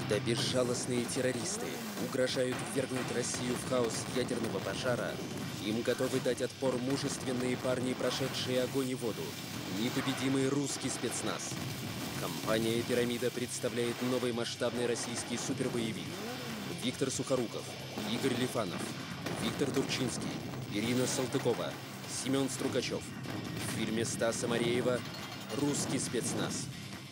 Когда безжалостные террористы угрожают ввергнуть Россию в хаос ядерного пожара, им готовы дать отпор мужественные парни, прошедшие огонь и воду, непобедимый русский спецназ. Компания «Пирамида» представляет новый масштабный российский супербоевик. Виктор Сухоруков, Игорь Лифанов, Виктор Турчинский, Ирина Салтыкова, Семен Струкачев. В фильме Стаса Мареева «Русский спецназ».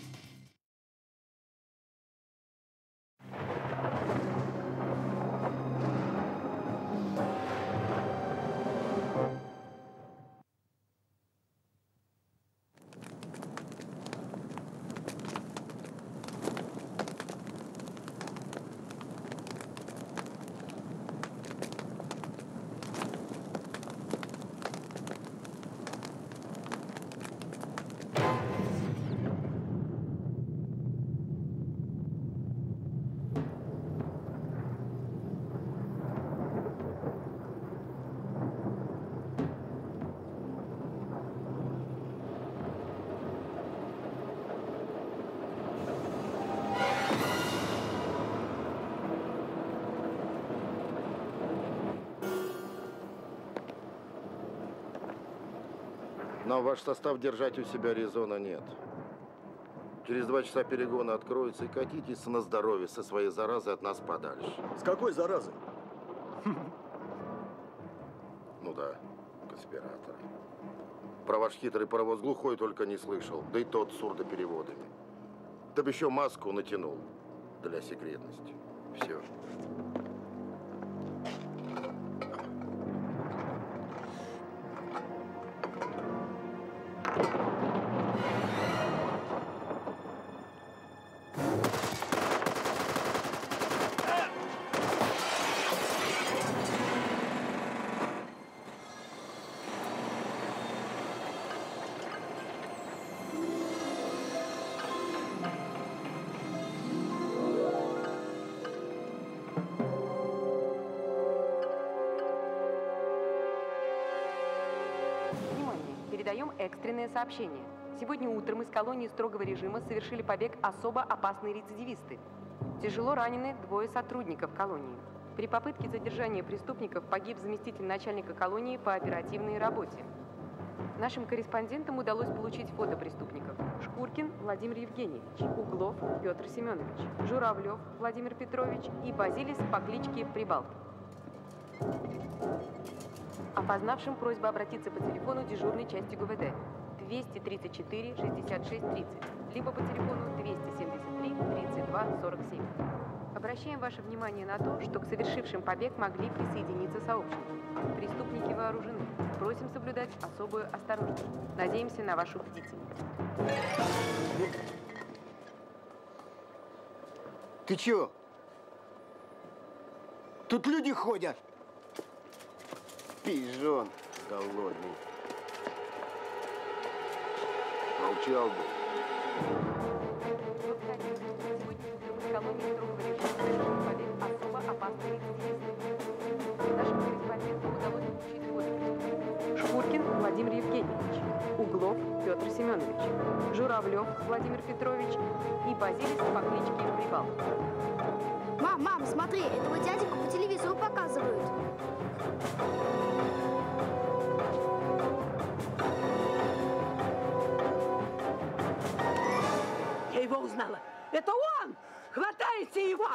Но ваш состав держать у себя резона нет. Через 2 часа перегоны откроются, и катитесь на здоровье со своей заразой от нас подальше. С какой заразой? Ну да, конспираторы. Про ваш хитрый паровоз глухой только не слышал, да и тот с сурдопереводами. Ты бы еще маску натянул для секретности. Все. Передаем экстренное сообщение. Сегодня утром из колонии строгого режима совершили побег особо опасные рецидивисты. Тяжело ранены 2 сотрудников колонии. При попытке задержания преступников погиб заместитель начальника колонии по оперативной работе. Нашим корреспондентам удалось получить фото преступников. Шкуркин Владимир Евгеньевич, Углов Петр Семенович, Журавлев Владимир Петрович и Базилис по кличке Прибалт. Опознавшим просьба обратиться по телефону дежурной части ГУВД 234 66 30, либо по телефону 273 32 47. Обращаем ваше внимание на то, что к совершившим побег могли присоединиться сообщники. Преступники вооружены. Просим соблюдать особую осторожность. Надеемся на вашу бдительность. Ты чё? Тут люди ходят. Пижон голодный. Молчал бы. Нашим корреспондентам удалось получить фото. Шкуркин Владимир Евгеньевич, Углов Петр Семенович, Журавлев Владимир Петрович и Базилис по кличке Прибал. Мам, смотри, этого дядьку по телевизору показывают. Я его узнала. Это он! Хватайте его!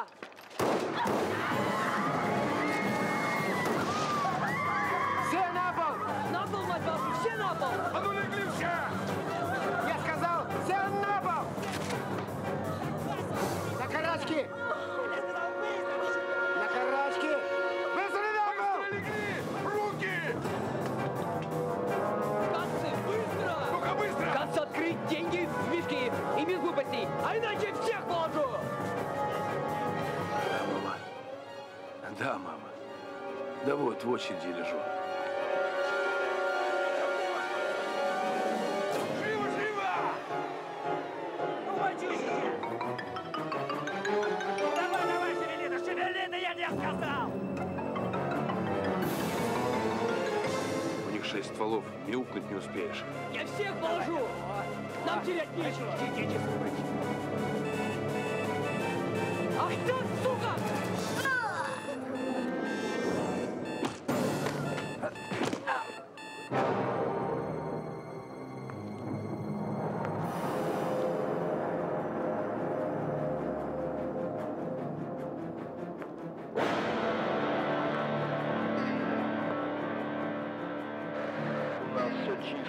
Все на пол! На пол, мать бабки, все на пол! А ну легли все! Я сказал, все на пол! На карачки! На карачки! Быстро на пол! Легли! Руки! Концы, быстро! Ну-ка, быстро! Концы открыть, деньги в мешки и без глупостей, а иначе всех положу! Да, мама. Да, мама. Да вот, в очереди лежу. Живо, живо! Ну, мальчишки! Давай, шевели, да я не сказал! У них 6 стволов, мяукнуть не успеешь. Я всех положу! Нам терять нечего! Ах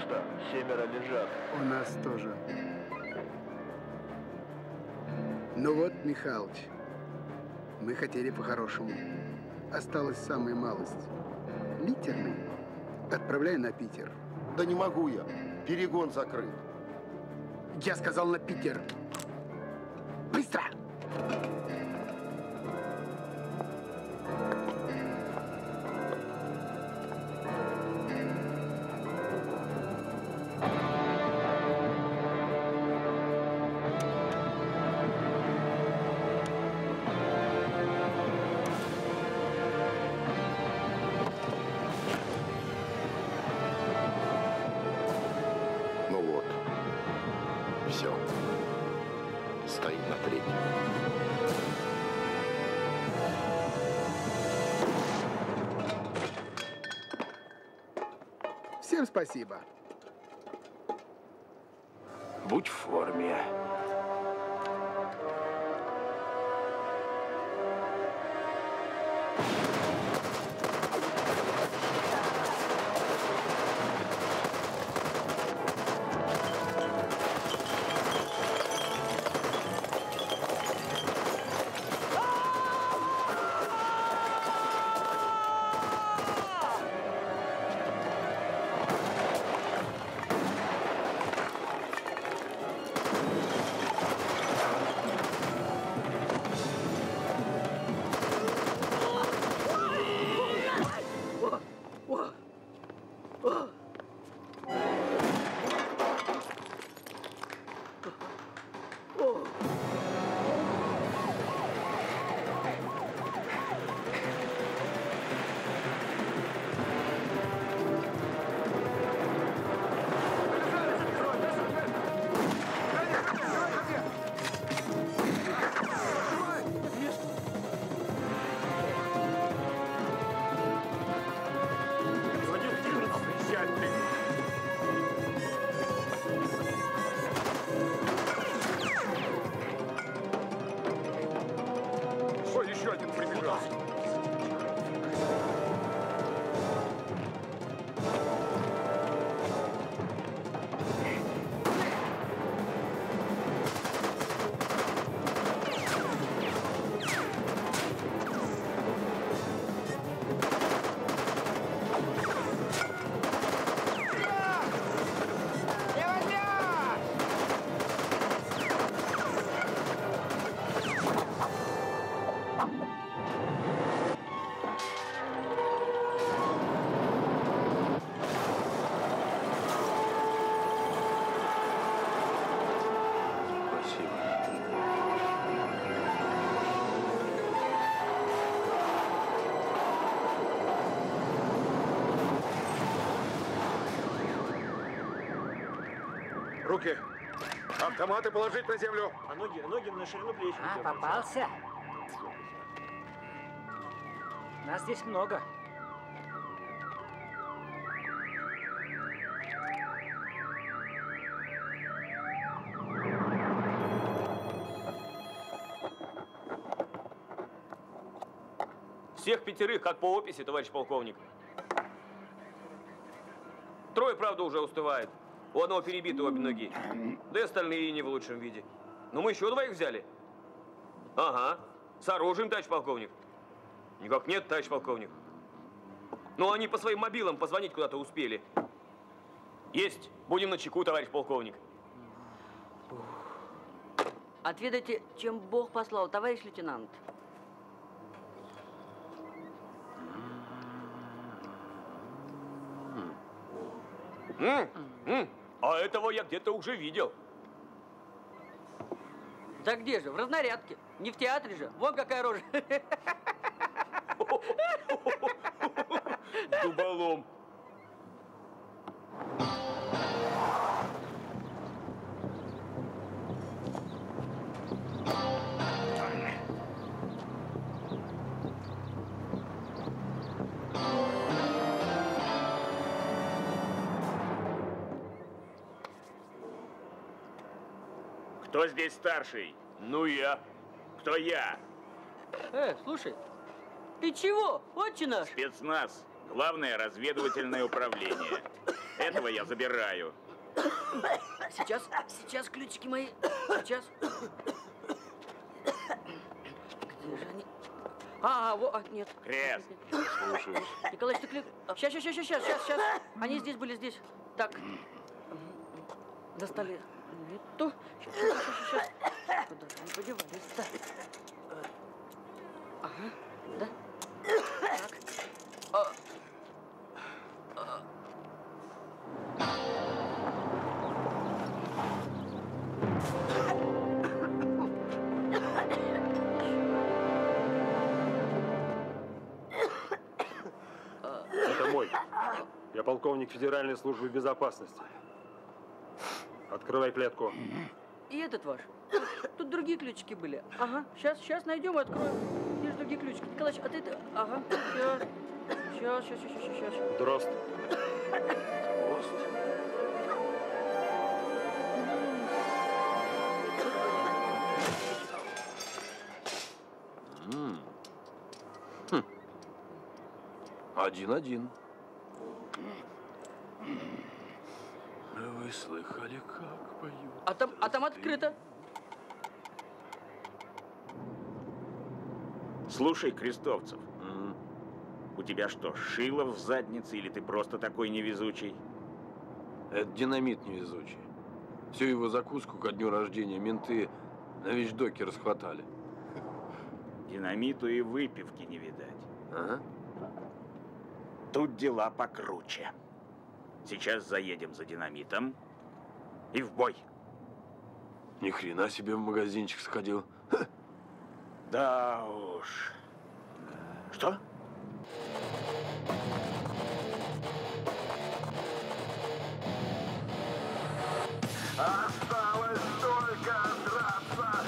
пусто. 7 лежат. У нас тоже. Ну вот, Михалыч, мы хотели по-хорошему. Осталась самая малость. Литерный. Отправляй на Питер. Да не могу я. Перегон закрыт. Я сказал на Питер. Быстро! Ну вот. Все. Стоит на третьем. Всем спасибо. Будь в форме. Руки! Автоматы положить на землю! А ноги на ширину плеч. Попался? Нас здесь много. Всех 5, как по описи, товарищ полковник. 3, правда, уже устывает. У одного перебиты обе ноги. Да и остальные не в лучшем виде. Но мы еще 2 взяли. Ага. С оружием, товарищ полковник. Никак нет, товарищ полковник. Ну, они по своим мобилам позвонить куда-то успели. Есть. Будем начеку, товарищ полковник. Отведайте, чем Бог послал, товарищ лейтенант. А этого я где-то уже видел. Да где же? В разнарядке. Не в театре же. Вон какая рожа. Дуболом. Кто здесь старший? Ну, я. Кто я? Слушай, ты чего? Отче наш. Спецназ. Главное разведывательное управление. Этого я забираю. Сейчас ключики мои. Сейчас. Где же они? Нет. Крест. Слушаюсь. Николаевич, ты ключ. Сейчас. Они здесь были, здесь. Так. Достали. Нету. Сейчас. Куда же они подевались-то? Ага. Да. Так. Это мой. Я полковник Федеральной службы безопасности. Открывай клетку. И этот ваш. Тут другие ключики были. Ага. Сейчас найдем и откроем. Здесь другие ключики. Николаевич, а ты... Ага. Сейчас. Дрозд. Один. Вы слыхали, как поют? А там открыто. Слушай, Крестовцев, у тебя что, шило в заднице или ты просто такой невезучий? Это динамит невезучий. Всю его закуску ко дню рождения менты на вещдоке расхватали. Динамиту и выпивки не видать. Ага. Тут дела покруче. Сейчас заедем за динамитом и в бой. Ни хрена себе в магазинчик сходил. Ха. Да уж. Что? Осталось только драться.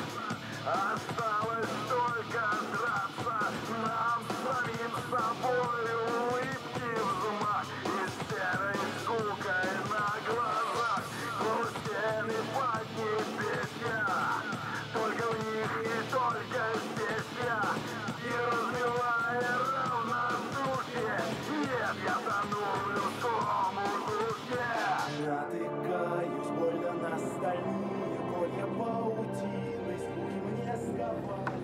Нам самим собой улыбки взмах и серой скукой на глазах. Грустями поднебесья. Только в них и только здесь я. И размывая равнодушие, нет, я тону в людском удушье. Натыкаюсь больно на стальные колья паутины, звуки мне сковали.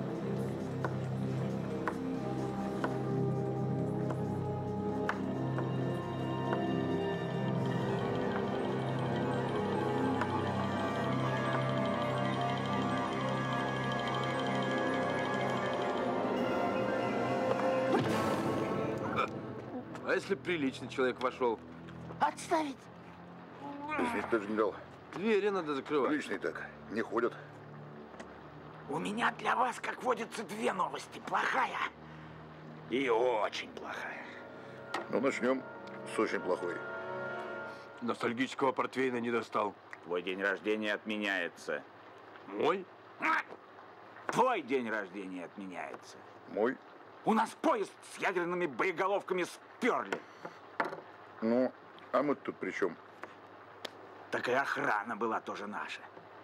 А если приличный человек вошел? Отставить! Извините, товарищ генерал. Двери надо закрывать. Приличные так, не ходят. У меня для вас, как водится, две новости. Плохая и очень плохая. Ну, начнем с очень плохой. Ностальгического портвейна не достал. Твой день рождения отменяется. Мой? Твой день рождения отменяется. Мой? У нас поезд с ядерными боеголовками сперли. Ну, а мы тут при чем? Так и охрана была тоже наша.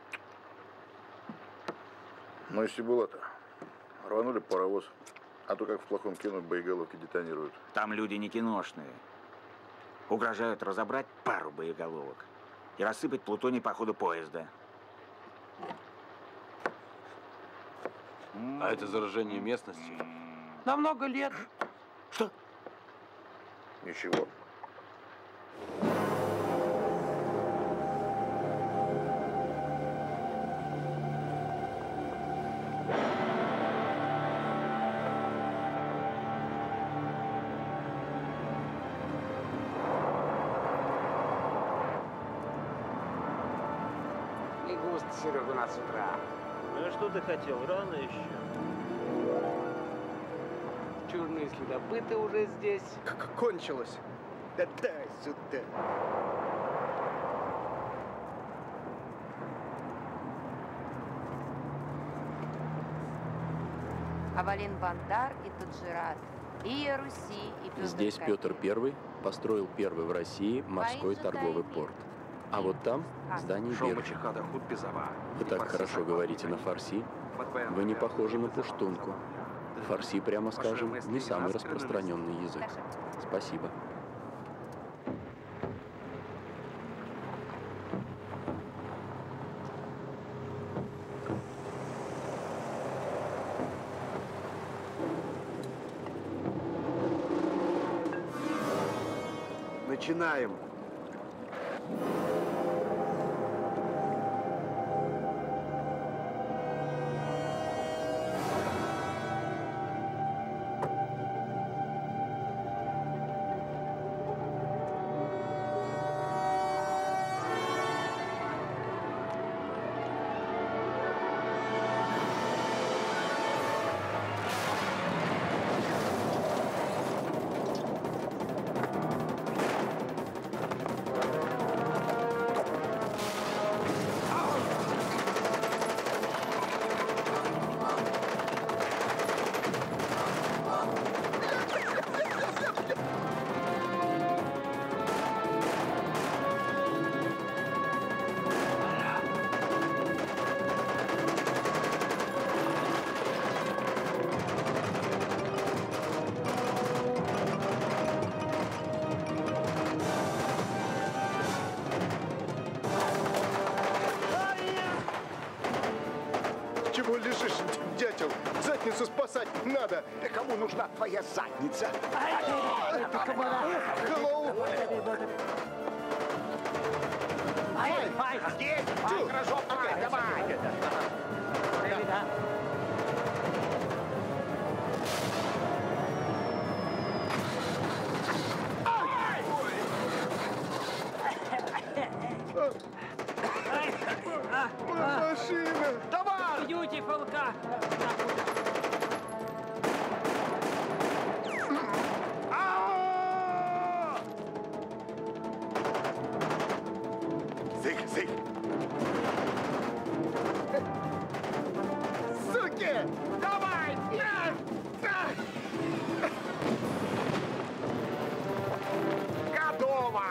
Ну, если было-то. Рванули паровоз. А то как в плохом кино боеголовки детонируют. Там люди не киношные. Угрожают разобрать пару боеголовок и рассыпать плутоний по ходу поезда. А это заражение местности? На много лет. Что? Ничего. Не густо, Серега, у нас с утра. Ну а что ты хотел? Рано еще. Чужные следопыты уже здесь. Как кончилось? Да дай сюда. Авалин Бандар и Таджират, и Руси, и Петр Здесь Петр I построил первый в России морской торговый порт. А вот там здание биржи. Вы так хорошо говорите на фарси. Вы не похожи на пуштунку. Фарси, прямо скажем, не самый распространенный язык. Спасибо. Начинаем. Чего лежишь, дятел? Задницу спасать надо. Да кому нужна твоя задница? Это комара. Hello. Ай, здесь. Хорошо, давай. Машина. Давай. Бьютифулка. Зык. Суки! Давай! Готово!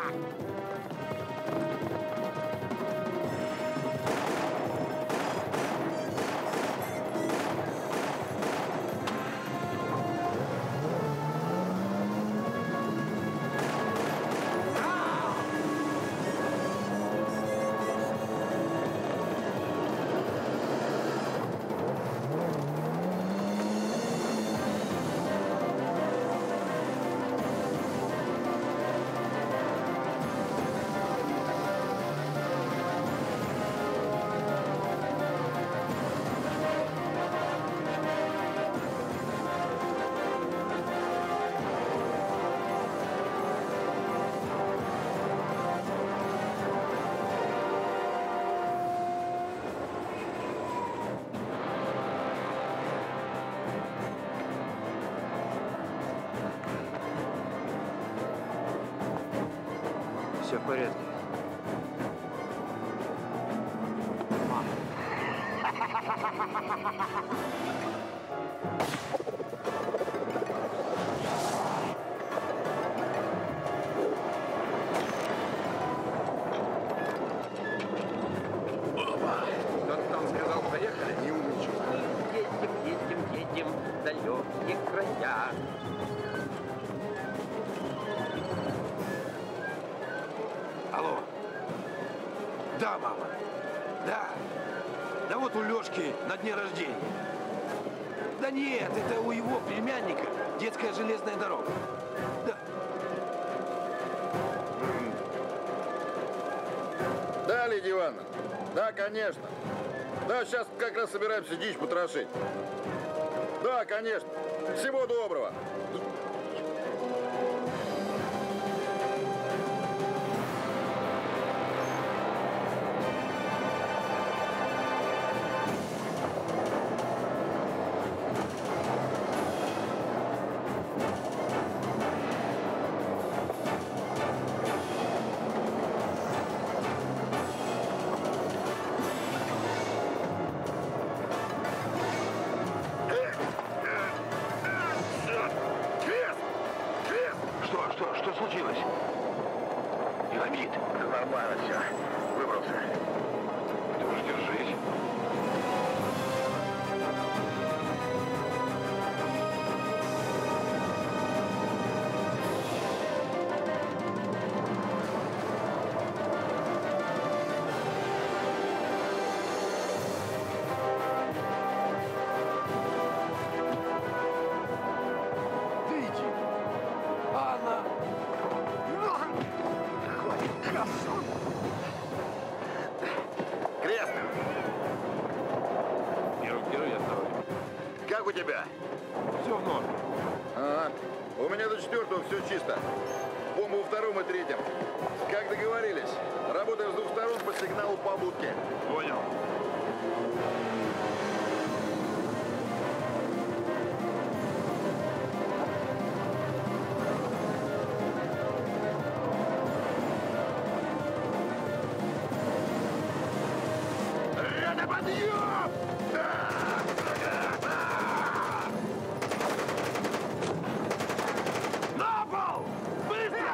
Все в порядке. Кто-то там сказал, поехали? Не умничай. Едем в далекие края. Алло. Да, мама. Да. Да вот у Лёшки на дне рождения. Да нет, это у его племянника детская железная дорога. Да. Да, Лидия Ивановна? Да, конечно. Да, сейчас как раз собираемся дичь потрошить. Да, конечно. Всего доброго. Что случилось? Динамит. Нормально все. Выбрался. Ты уж держись. Как у тебя? Все в норме. Ага. У меня до 4-го все чисто. Бомба во 2-м и 3-м. Как договорились. Работаем с 2 сторон по сигналу по будке. Понял. Подъем! На пол! Быстро!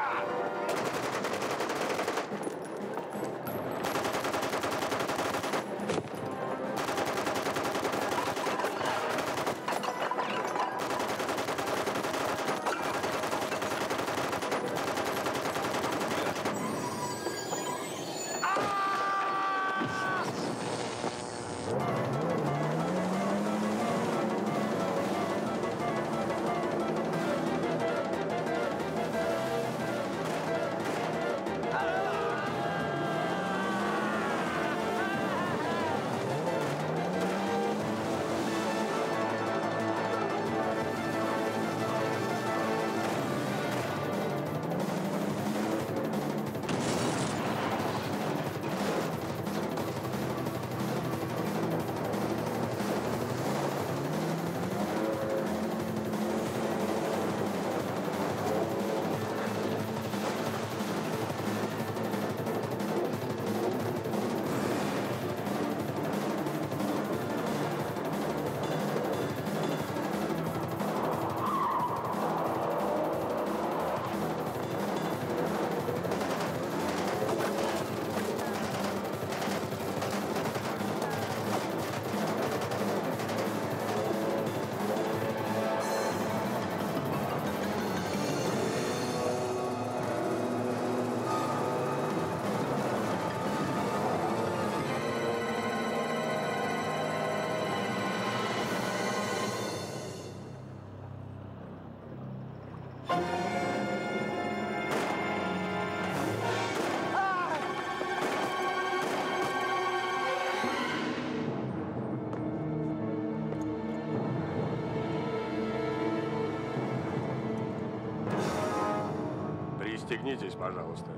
Пристегнитесь, пожалуйста.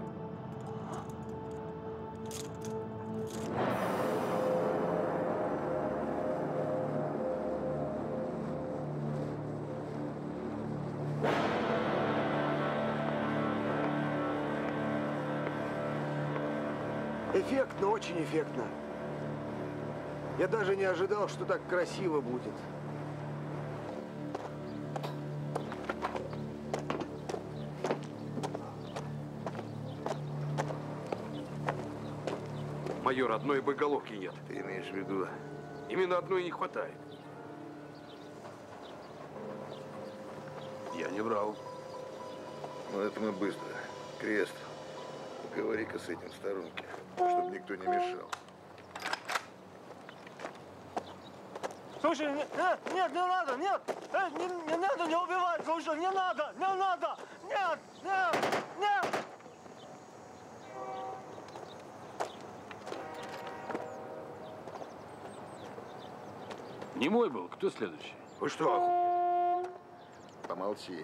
Эффектно, очень эффектно. Я даже не ожидал, что так красиво будет. Майор, одной боеголовки нет. Ты имеешь в виду? Именно одной не хватает. Я не врал. Ну, это мы быстро. Крест, поговори-ка с этим в сторонке, чтобы никто не мешал. Слушай, нет, не надо, нет! Не надо, не убивай, слушай, не надо! Нет! Не мой был, кто следующий? Вы что? Помолчи.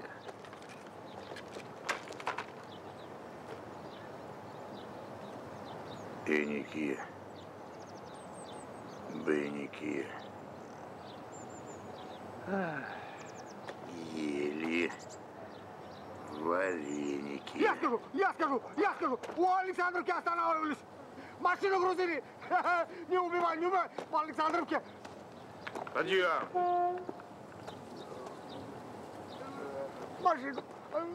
Двойники. Ели вареники. Я скажу! У Александровки останавливались! Машину грузили! Не убивай! В Александровке! Подъем! Машину!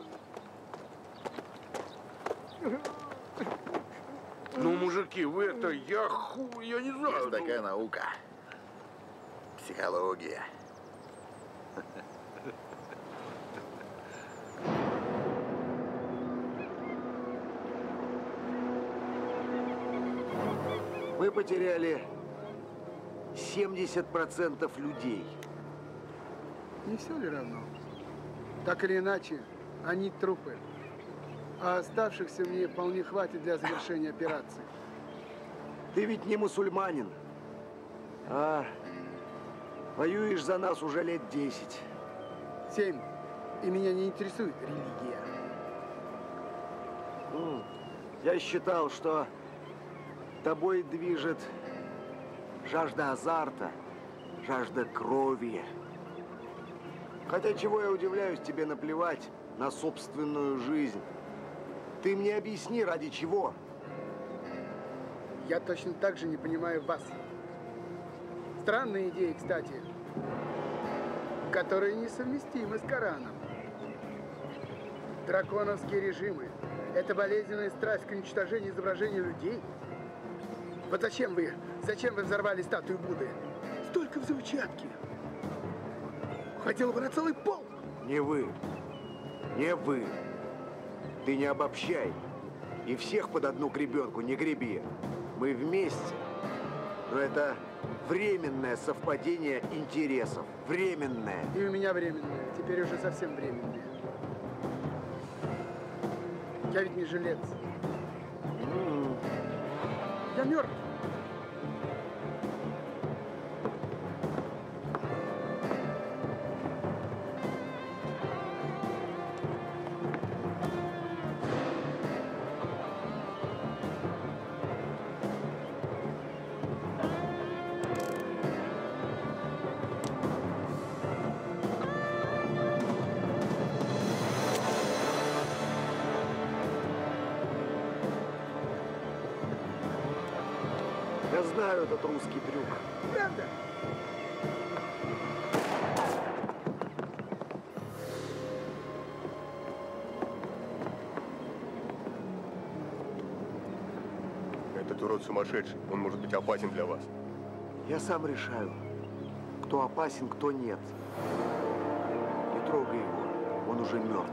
Ну, мужики, вы это, я не знаю. Есть такая наука. Психология. Мы потеряли 70% людей. Не все ли равно? Так или иначе, они трупы. А оставшихся мне вполне хватит для завершения операции. Ты ведь не мусульманин. А Воюешь за нас уже лет 10. 7. И меня не интересует религия. Я считал, что тобой движет жажда азарта, жажда крови. Хотя чего я удивляюсь, тебе наплевать на собственную жизнь. Ты мне объясни, ради чего? Я точно так же не понимаю вас. Странные идеи, кстати, которые несовместимы с Кораном. Драконовские режимы – это болезненная страсть к уничтожению изображений людей. Вот зачем вы взорвали статую Будды? Столько взрывчатки. Хотел бы на целый пол. Не вы. Не вы. Ты не обобщай. И всех под одну гребенку не греби. Мы вместе. Но это временное совпадение интересов. Временное. И у меня временное. Теперь уже совсем временное. Я ведь не жилец. Я мертв. Я знаю этот русский трюк. Правда? Этот урод сумасшедший. Он может быть опасен для вас. Я сам решаю, кто опасен, кто нет. Не трогай его, он уже мертв.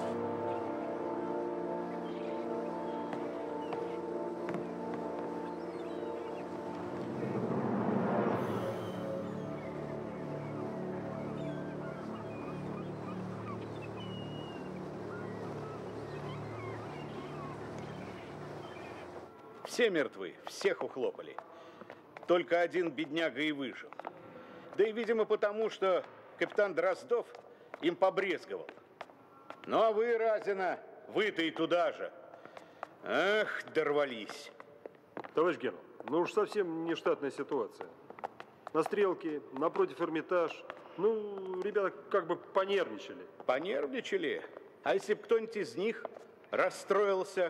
Все мертвы, всех ухлопали. Только один бедняга и выжил. Да и, видимо, потому, что капитан Дроздов им побрезговал. Ну, а вы, Разина, вы-то и туда же. Ах, дорвались. Товарищ генерал, ну уж совсем не штатная ситуация. На Стрелке, напротив Эрмитаж. Ну, ребята как бы понервничали. Понервничали? А если бы кто-нибудь из них расстроился?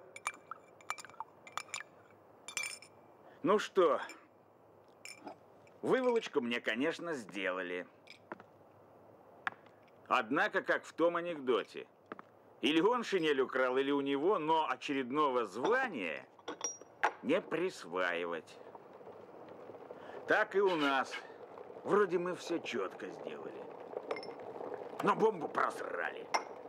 Ну что, выволочку мне, конечно, сделали. Однако, как в том анекдоте. Или он шинель украл, или у него, но очередного звания не присваивать. Так и у нас. Вроде мы все четко сделали. Но бомбу просрали.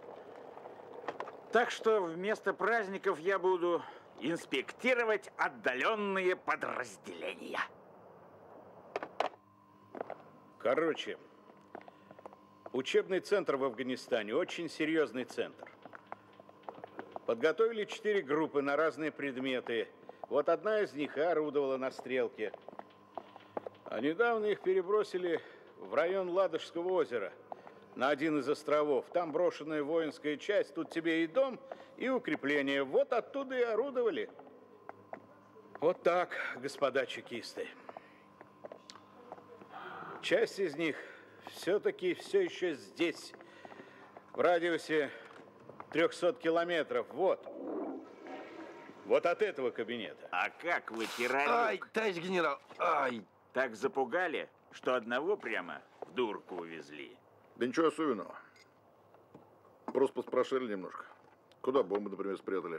Так что вместо праздников я буду инспектировать отдаленные подразделения. Короче, учебный центр в Афганистане очень серьезный центр. Подготовили 4 группы на разные предметы. Вот одна из них и орудовала на Стрелке. А недавно их перебросили в район Ладожского озера, на один из островов. Там брошенная воинская часть, тут тебе и дом, и укрепление. Вот оттуда и орудовали. Вот так, господа чекисты. Часть из них все-таки все еще здесь, в радиусе 300 километров. Вот. Вот от этого кабинета. А как вы, террорист? Ай, товарищ генерал, ай. Так запугали, что одного прямо в дурку увезли. Да ничего особенного. Просто поспрашивали немножко. Куда бомбы, например, спрятали?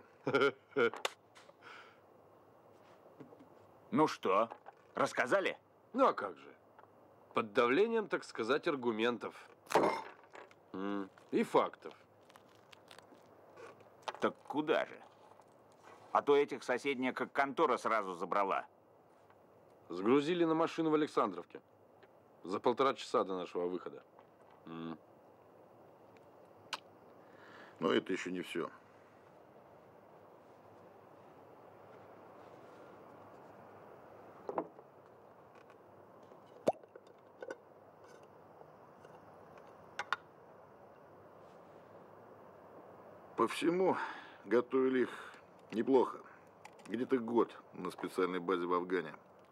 Ну что, рассказали? Ну а как же? Под давлением, так сказать, аргументов. И фактов. Так куда же? А то этих соседняя как контора сразу забрала. Сгрузили на машину в Александровке. За 1,5 часа до нашего выхода. Но это еще не все. По всему готовили их неплохо. Где-то год на специальной базе в Афгане.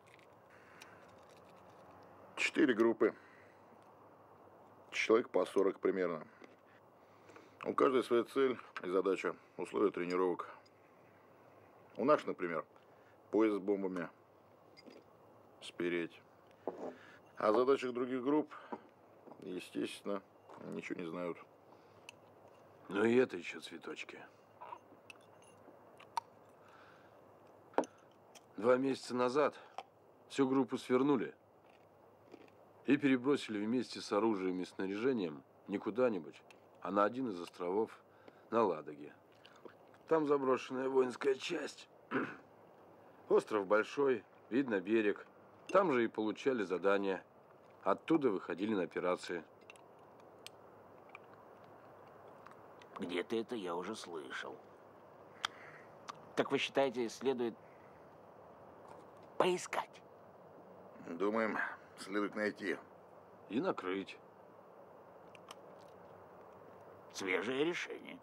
4 группы. Человек по 40 примерно. У каждой своя цель и задача, условия тренировок. У нас, например, поезд с бомбами спереть. О задачах других групп, естественно, ничего не знают. Ну и это еще цветочки. 2 месяца назад всю группу свернули и перебросили вместе с оружием и снаряжением не куда-нибудь, а на один из островов на Ладоге. Там заброшенная воинская часть. Остров большой, видно берег. Там же и получали задания. Оттуда выходили на операции. Где-то это я уже слышал. Так вы считаете, следует поискать? Думаем, следует найти. И накрыть. Свежее решение.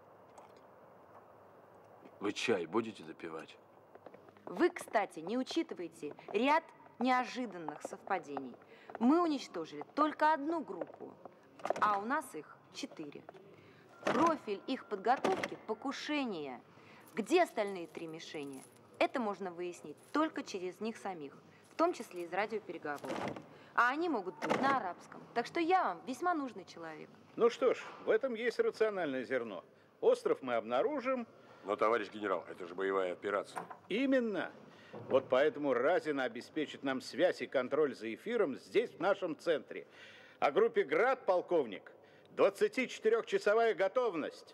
Вы чай будете допивать? Вы, кстати, не учитываете ряд неожиданных совпадений. Мы уничтожили только одну группу, а у нас их 4. Профиль их подготовки – покушение. Где остальные 3 мишени? Это можно выяснить только через них самих, в том числе из радиопереговоров. А они могут быть на арабском. Так что я вам весьма нужный человек. Ну что ж, в этом есть рациональное зерно. Остров мы обнаружим. Но, товарищ генерал, это же боевая операция. Именно. Вот поэтому Разина обеспечит нам связь и контроль за эфиром здесь, в нашем центре. О группе «Град», полковник, 24-часовая готовность.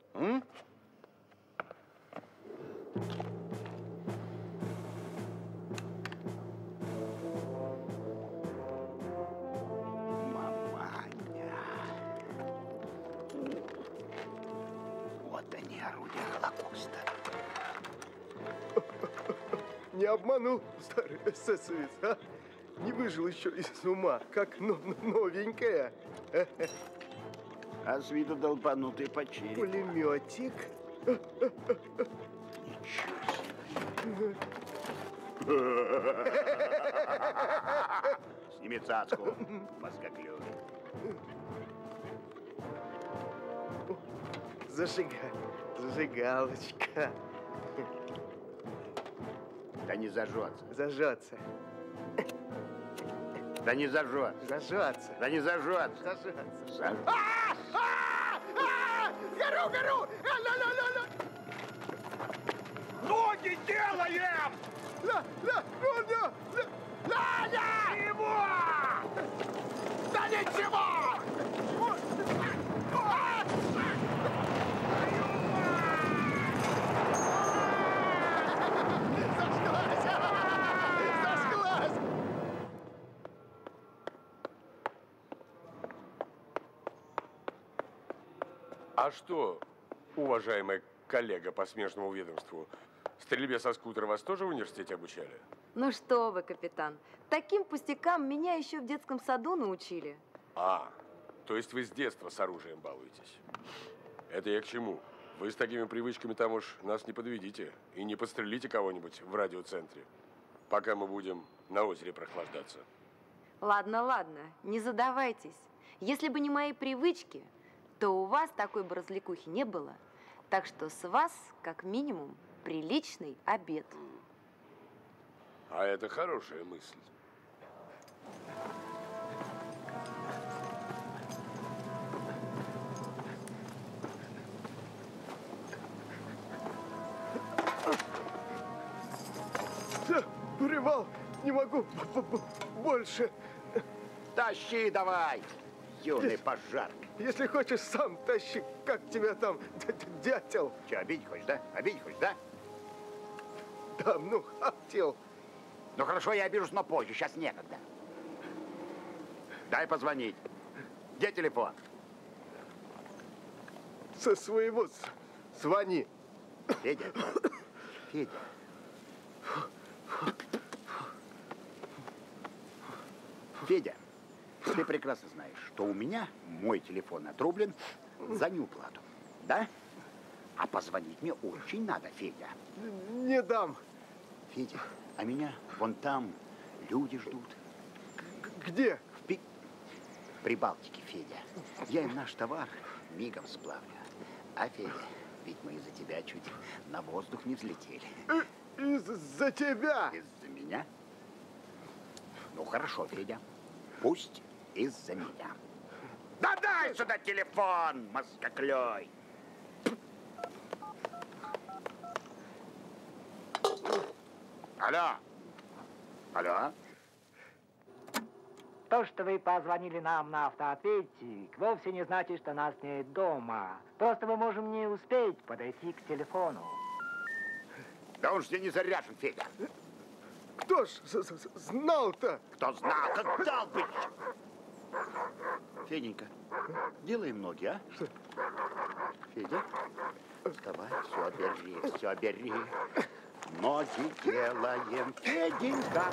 Вот они, орудия Холокоста. Не обманул старый эсэсовец, а? Не выжил еще из ума, как новенькая. А с виду долбанутый по черепу. Пулеметик. Ничего себе. Сними цацку, мозгоклюв. Зажигалочка. Да не зажжется. Зажжется. Да не зажжется. Зажжется. Да не зажжется. Зажжется. Горю! Ноги делаем! Ладя! Его! Да ничего! А что, уважаемая коллега по смежному ведомству, стрельбе со скутера вас тоже в университете обучали? Ну что вы, капитан, таким пустякам меня еще в детском саду научили. А, то есть вы с детства с оружием балуетесь? Это я к чему? Вы с такими привычками там уж нас не подведите и не подстрелите кого-нибудь в радиоцентре, пока мы будем на озере прохлаждаться. Ладно, не задавайтесь. Если бы не мои привычки, то у вас такой бы развлекухи не было. Так что с вас, как минимум, приличный обед. А это хорошая мысль. Привал! Не могу больше. Тащи давай, юный пожар. Если хочешь, сам тащи, как тебя там, дятел. Че, обидеть хочешь, да? Обидеть хочешь, да? Да, ну, хотел. Ну хорошо, я обижусь, но позже, сейчас некогда. Дай позвонить. Где телефон? Со своего звони. Федя. Федя. Федя, ты прекрасно знаешь, что у меня мой телефон отрублен за неуплату. Да? А позвонить мне очень надо, Федя. Не дам. Федя, а меня вон там люди ждут. Где? В Прибалтике, Федя. Я им наш товар мигом сплавлю. А, Федя, ведь мы из-за тебя чуть на воздух не взлетели. Из-за тебя? Из-за меня? Ну, хорошо, Федя. Пусть из-за меня. Да дай сюда телефон, мозгоклёй! Алло! Алло? То, что вы позвонили нам на автоответчик, вовсе не значит, что нас нет дома. Просто мы можем не успеть подойти к телефону. Да он же не заряжен, Федя. Кто ж знал-то? Кто знал? Как дал бы? Феденька, делаем ноги, а? Федя, вставай, все бери. Ноги делаем, Феденька.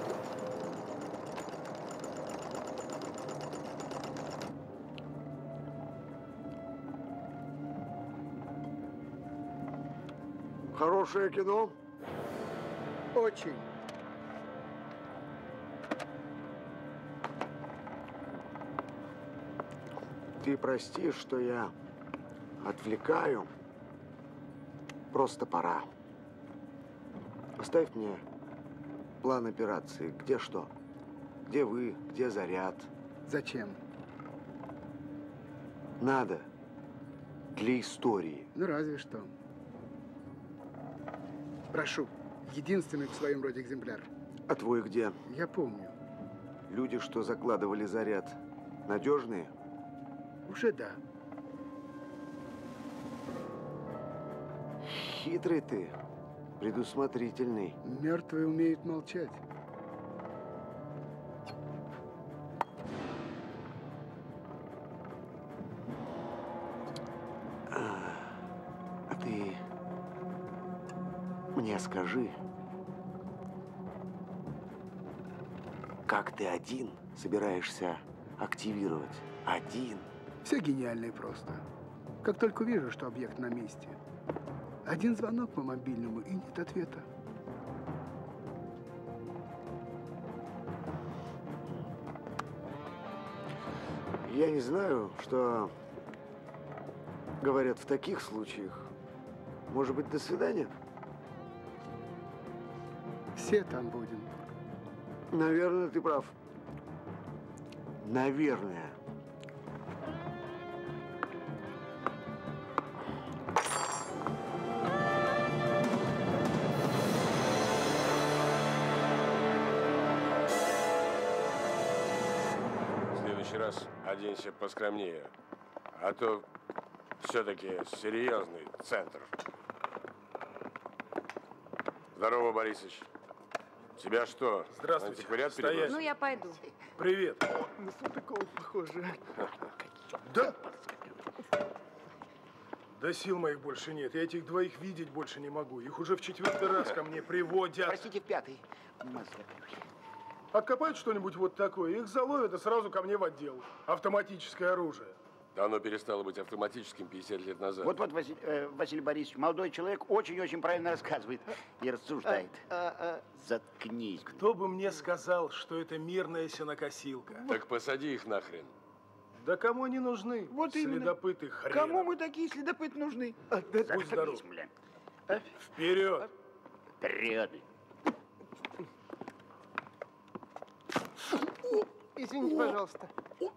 Хорошее кино? Очень. Ты прости, что я отвлекаю. Просто пора. Оставь мне план операции. Где что? Где вы? Где заряд? Зачем? Надо. Для истории. Ну, разве что. Прошу. Единственный в своем роде экземпляр. А твой где? Я помню. Люди, что закладывали заряд, надежные? Уже да. Хитрый ты, предусмотрительный. Мертвые умеют молчать. А ты мне скажи, как ты один собираешься активировать? Один? Все гениально и просто. Как только увижу, что объект на месте. Один звонок по мобильному, и нет ответа. Я не знаю, что говорят в таких случаях. Может быть, до свидания? Все там будем. Наверное, ты прав. Наверное. В следующий раз оденься поскромнее, а то все-таки серьезный центр. Здорово, Борисыч. Тебя что? Здравствуйте. Антиквариат Стоять. перебросил? Ну, я пойду. Привет. На Салтыкова похоже. Да? Да сил моих больше нет. Я этих двоих видеть больше не могу. Их уже в 4-й раз ко мне приводят. Простите, в 5-й. Откопают что-нибудь вот такое, их заловят и сразу ко мне в отдел. Автоматическое оружие. Да оно перестало быть автоматическим 50 лет назад. Вот, Василий Борисович, молодой человек очень-очень правильно рассказывает и рассуждает. Заткнись. Кто бы мне сказал, что это мирная сенокосилка? Так посади их нахрен. Да кому они нужны? Вот именно. Следопыты хрена. Кому мы такие следопыты нужны? Будь здоров. Вперед! Вперед! Извините, пожалуйста.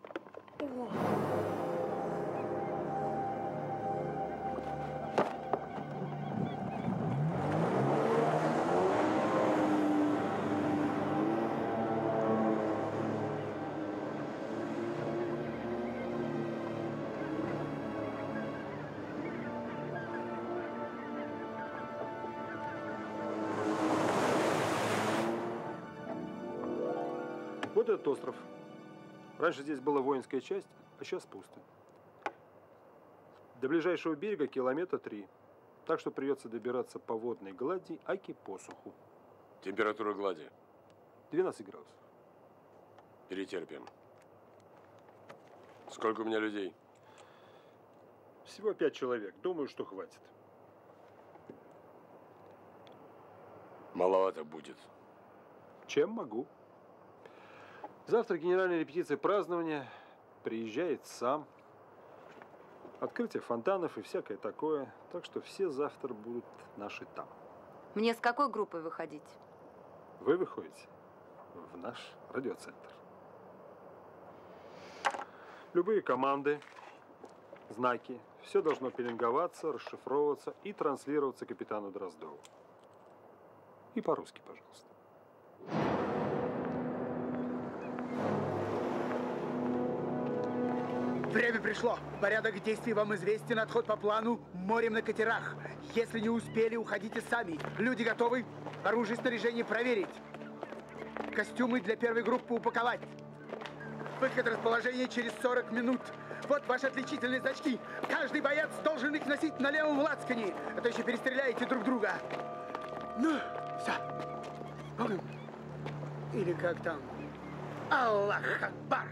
Вот этот остров. Раньше здесь была воинская часть, а сейчас пусто. До ближайшего берега километра 3. Так что придется добираться по водной глади, аки посуху. Температура глади? 12 градусов. Перетерпим. Сколько у меня людей? Всего 5 человек. Думаю, что хватит. Маловато будет. Чем могу. Завтра генеральная репетиция празднования. Приезжает сам. Открытие фонтанов и всякое такое. Так что все завтра будут наши там. Мне с какой группой выходить? Вы выходите в наш радиоцентр. Любые команды, знаки, все должно пеленговаться, расшифровываться и транслироваться капитану Дроздову. И по-русски, пожалуйста. Время пришло. Порядок действий вам известен. Отход по плану. Морем на катерах. Если не успели, уходите сами. Люди готовы? Оружие и снаряжение проверить. Костюмы для первой группы упаковать. Выход расположения через 40 минут. Вот ваши отличительные значки. Каждый боец должен их носить на левом лацкане. А то еще перестреляете друг друга. Ну, все. Погнали. Или как там? Аллах Акбар!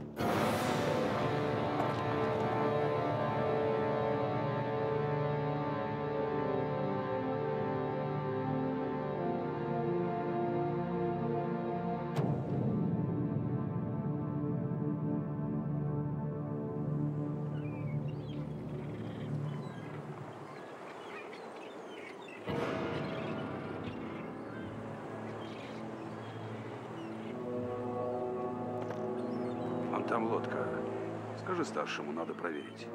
Там лодка. Скажи старшему, надо проверить.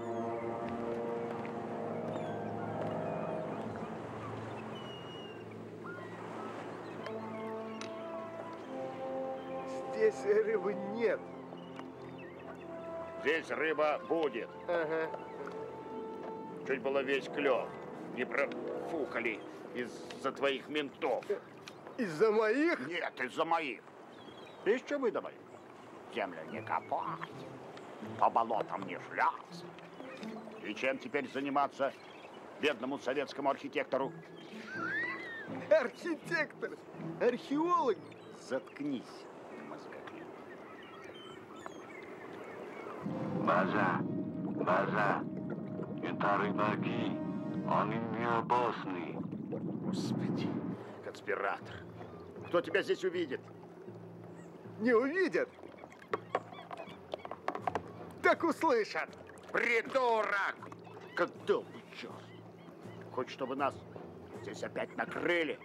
Здесь рыбы нет. Здесь рыба будет. Ага. Чуть было весь клев. Не профукали из-за твоих ментов. Из-за моих? Нет, из-за моих. Из чего выдавали? Землю не копать, по болотам не шляться. И чем теперь заниматься бедному советскому архитектору? Архитектор, археолог. Заткнись, мозгоклюй. База, это рыбаки, они не опасны. Господи, конспиратор. Кто тебя здесь увидит? Не увидят. Так услышат. Придурок! Как долбый черт. Хочешь, чтобы нас здесь опять накрыли?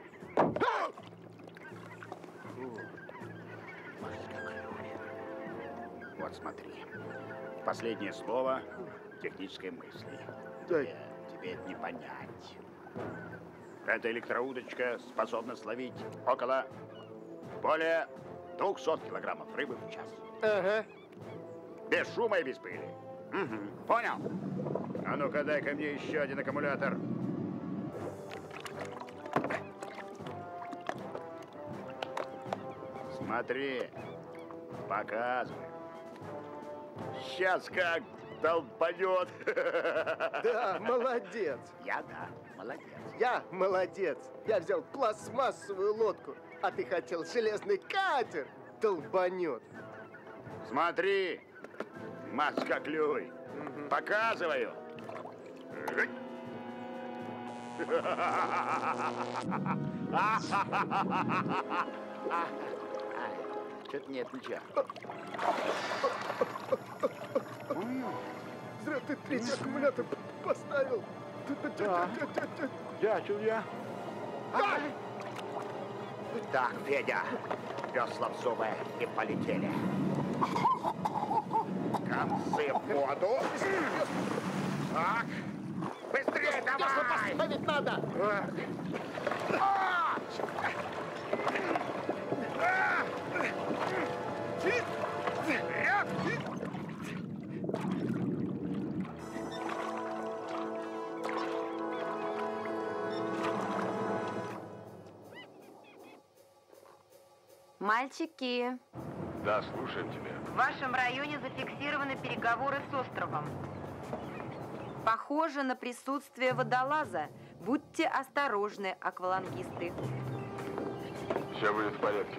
Вот смотри. Последнее слово технической мысли. Тебе это не понять. Эта электроудочка способна словить более 200 килограммов рыбы в час. Ага. Без шума и без пыли. Угу. Понял? А ну-ка, дай-ка мне еще один аккумулятор. Смотри. Показывай. Сейчас как долбанет. Да, молодец. Да, молодец. Я молодец. Я взял пластмассовую лодку, а ты хотел железный катер. Долбанет. Смотри. Мозгоклюй. Показываю. Что-то нет ничего. Зря ты третий аккумулятор поставил. Да. Дятел я. Так, Федя, весла в зубы и полетели. Концы в воду. Так, быстрее давай! Поставить надо. Мальчики. Да, слушаем тебя. В вашем районе зафиксированы переговоры с островом. Похоже на присутствие водолаза. Будьте осторожны, аквалангисты. Все будет в порядке.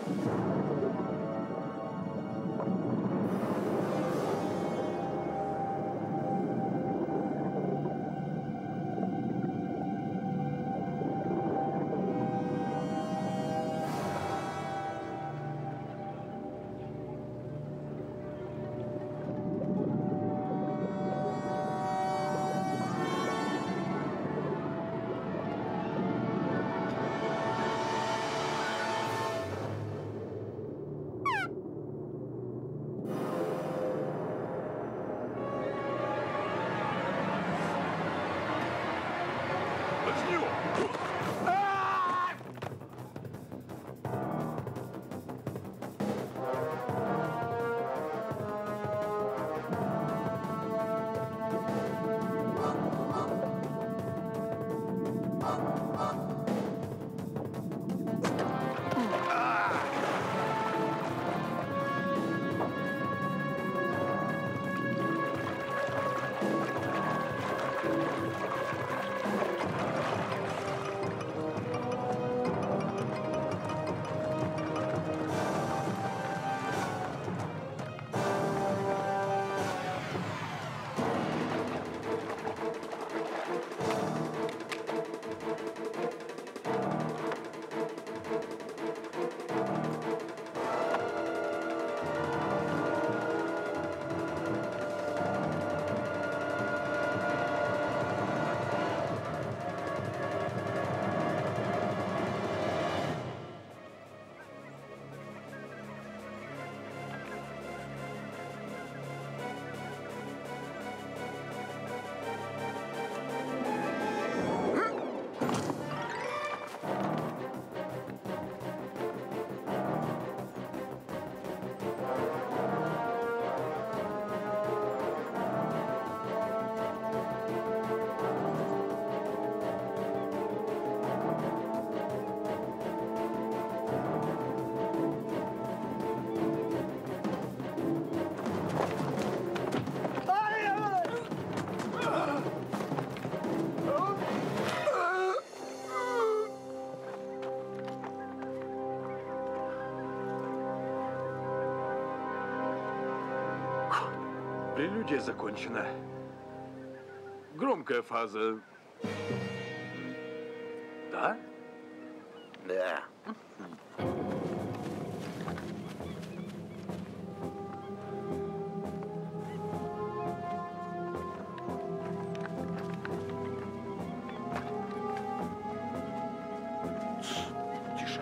Прелюдия закончена. Громкая фаза. Да? Да. Тише.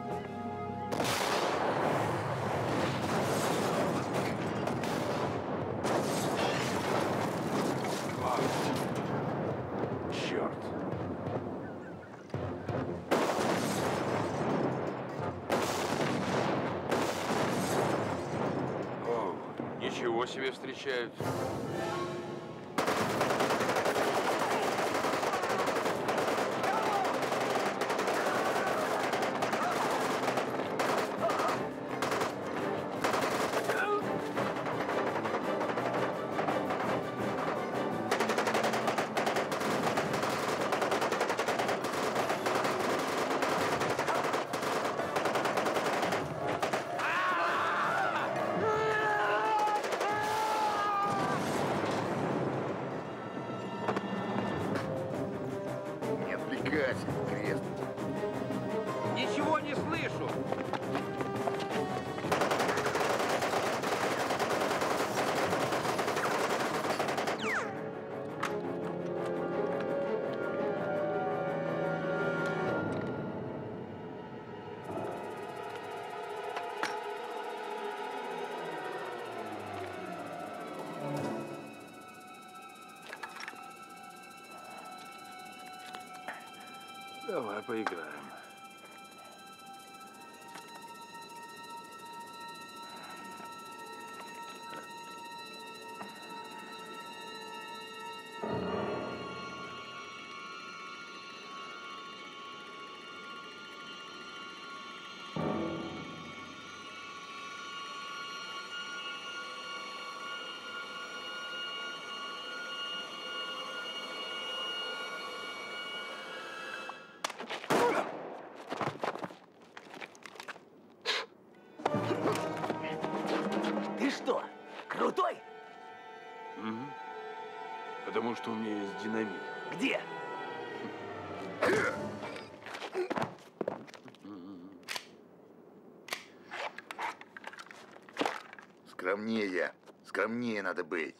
Черт. О, ничего себе встречают. Не отвлекайся, крест. Ничего не слышу. Давай поиграем. что, крутой? Угу. Потому что у меня есть динамит. Где? Скромнее. Скромнее надо быть.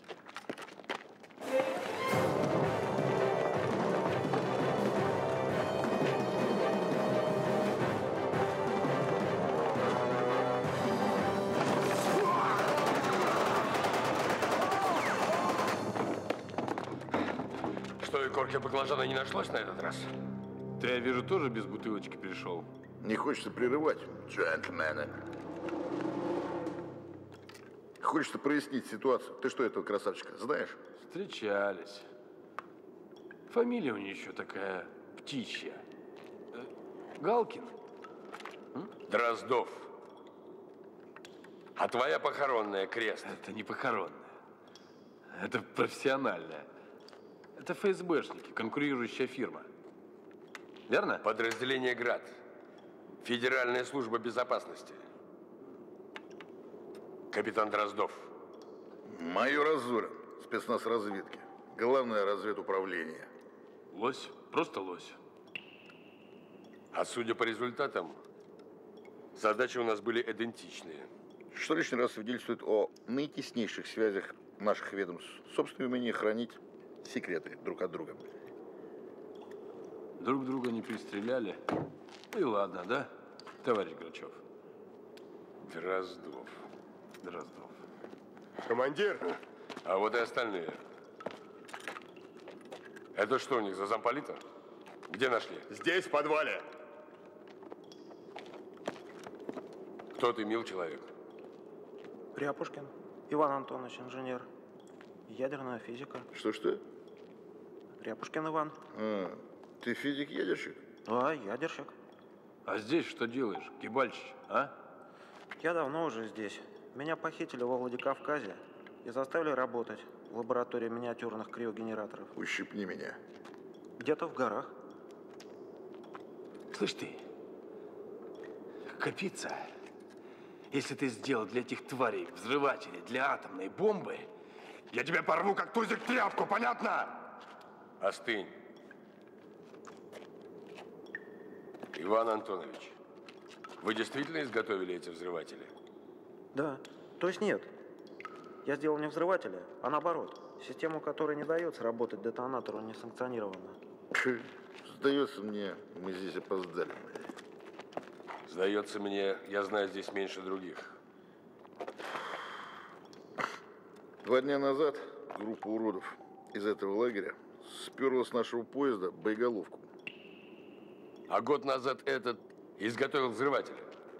Что, и корки баклажана не нашлось на этот раз? Ты, я вижу, тоже без бутылочки пришел. Не хочется прерывать, джентльмены. Хочется прояснить ситуацию. Ты что, этого красавчика знаешь? Встречались. Фамилия у нее еще такая птичья. Галкин? Дроздов. А твоя похоронная крест? Это не похоронная. Это профессиональная. Это ФСБшники, конкурирующая фирма. Верно? Подразделение «Град». Федеральная служба безопасности. Капитан Дроздов. Майор Азурин, спецназ разведки. Главное разведуправление. Лось, просто лось. А судя по результатам, задачи у нас были идентичные. Что лишний раз свидетельствует о наитеснейших связях наших ведомств, собственное умение хранить секреты друг от друга. Друг друга не пристреляли. Ну и ладно, да, товарищ Грачев? Дроздов. Дроздов. Командир! А вот и остальные. Это что у них за замполита? Где нашли? Здесь, в подвале. Кто ты, мил человек? Ряпушкин Иван Антонович, инженер. Ядерная физика. Что-что? Ряпушкин Иван. А, ты физик-ядерщик? Да, ядерщик. А здесь что делаешь, Кибальчич, а? Я давно уже здесь. Меня похитили во Владикавказе и заставили работать в лаборатории миниатюрных криогенераторов. Ущипни меня. Где-то в горах. Слышь ты, Капица, если ты сделал для этих тварей взрыватели для атомной бомбы, я тебя порву, как тузик тряпку, понятно? Остынь. Иван Антонович, вы действительно изготовили эти взрыватели? Да. То есть нет. Я сделал не взрыватели, а наоборот. Систему, которая не дает сработать детонатору, несанкционированно. Сдается мне, мы здесь опоздали. Сдается мне, я знаю здесь меньше других. 2 дня назад группа уродов из этого лагеря сперла с нашего поезда боеголовку. А год назад этот изготовил взрыватели.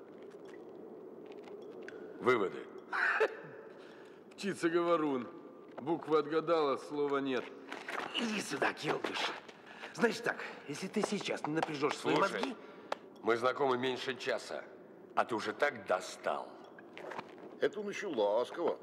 Выводы. Птица-говорун. Буквы отгадала, слова нет. Иди сюда, Келдыш. Значит так, если ты сейчас не напряжешь свои мозги... Мы знакомы меньше часа, а ты уже так достал. Это он еще ласково.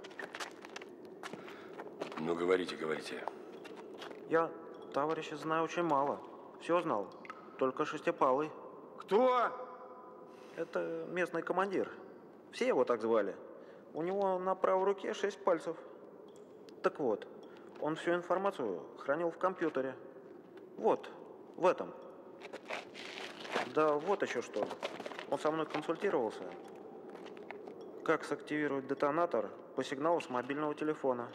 Ну, говорите, говорите. Я, товарища, знаю очень мало. Все знал, только Шестипалый. Кто? Это местный командир. Все его так звали. У него на правой руке 6 пальцев. Так вот, он всю информацию хранил в компьютере. Вот, в этом. Да вот еще что. Он со мной консультировался. Как сактивировать детонатор по сигналу с мобильного телефона.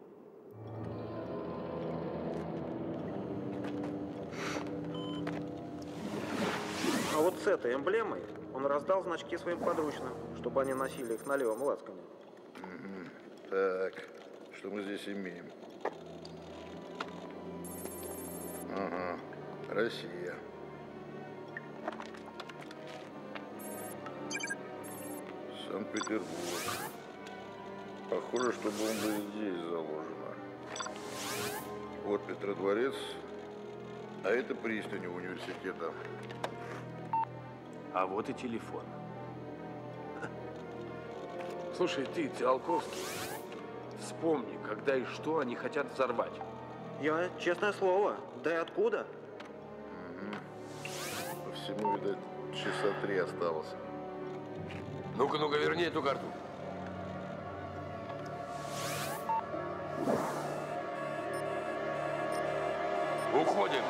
А вот с этой эмблемой он раздал значки своим подручным, чтобы они носили их на левом лацкане. Так, что мы здесь имеем? Ага, Россия. Санкт-Петербург. Похоже, что бомба здесь заложена. Вот Петродворец, а это пристань университета. А вот и телефон. Слушай, ты, Циолковский, вспомни, когда и что они хотят взорвать. Я, честное слово, да и откуда? По всему, видать, часа 3 осталось. Ну-ка, верни эту карту. Выходим.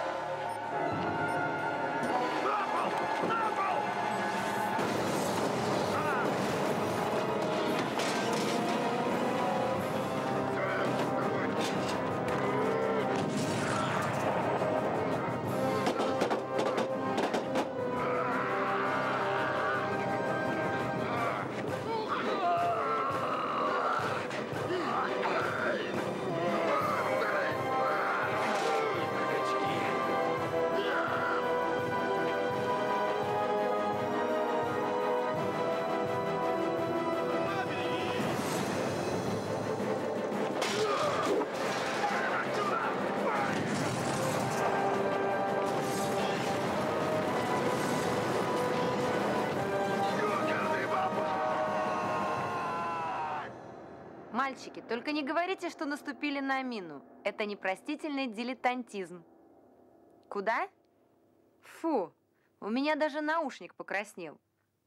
Мальчики, только не говорите, что наступили на мину. Это непростительный дилетантизм. Куда? Фу, у меня даже наушник покраснел.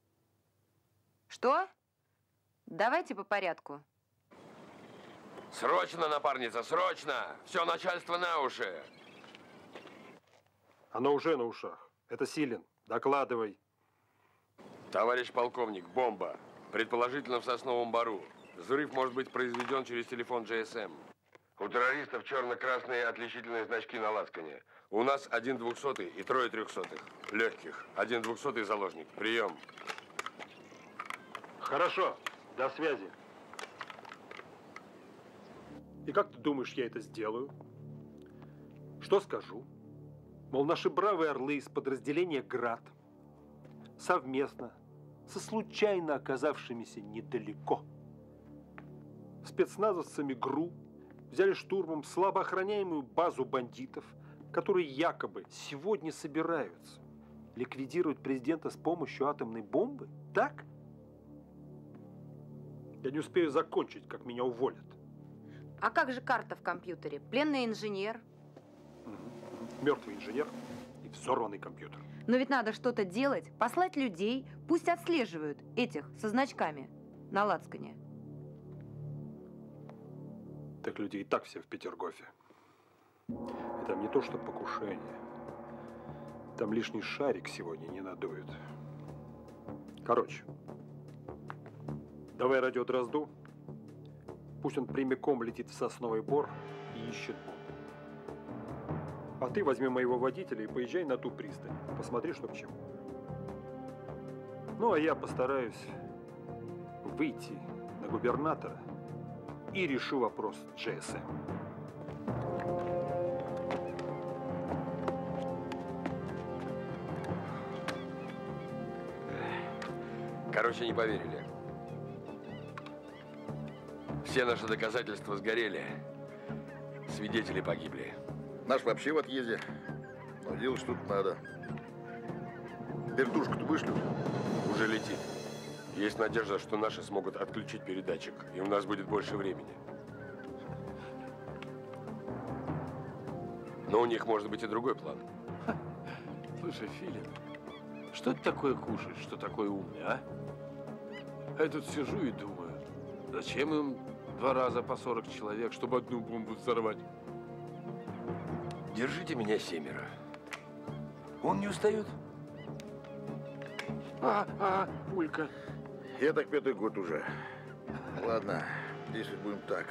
Что? Давайте по порядку. Срочно, напарница, срочно! Все начальство на уши. Оно уже на ушах. Это Силин. Докладывай. Товарищ полковник, бомба. Предположительно в Сосновом Бору. Взрыв может быть произведен через телефон GSM. У террористов черно-красные отличительные значки на лацкане. У нас 1 200 и 3 300. Легких. 1 200 заложник. Прием. Хорошо. До связи. И как ты думаешь, я это сделаю? Что скажу? Мол, наши бравые орлы из подразделения «Град» совместно со случайно оказавшимися недалеко спецназовцами ГРУ взяли штурмом слабо охраняемую базу бандитов, которые якобы сегодня собираются ликвидировать президента с помощью атомной бомбы? Так? Я не успею закончить, как меня уволят. А как же карта в компьютере? Пленный инженер? Мертвый инженер и взорванный компьютер. Но ведь надо что-то делать, послать людей, пусть отслеживают этих со значками на лацкане. Так люди и так все в Петергофе. И там не то что покушение. Там лишний шарик сегодня не надуют. Короче, давай радио Дрозду. Пусть он прямиком летит в Сосновый Бор и ищет бомбу. А ты возьми моего водителя и поезжай на ту пристань. Посмотри, что к чему. Ну, а я постараюсь выйти на губернатора и решу вопрос с GSM. Короче, не поверили. Все наши доказательства сгорели. Свидетели погибли. Наш вообще в отъезде. Но делать что-то надо. Вертушку-то вышлют. Уже летит. Есть надежда, что наши смогут отключить передатчик, и у нас будет больше времени. Но у них может быть и другой план. Слушай, Филин, что ты такое кушаешь, что такой умный, а? Я тут сижу и думаю, зачем им 2 раза по 40 человек, чтобы одну бомбу взорвать? Держите меня 7. Он не устает? Пулька. Я так 5-й год уже. Ладно, действовать будем так.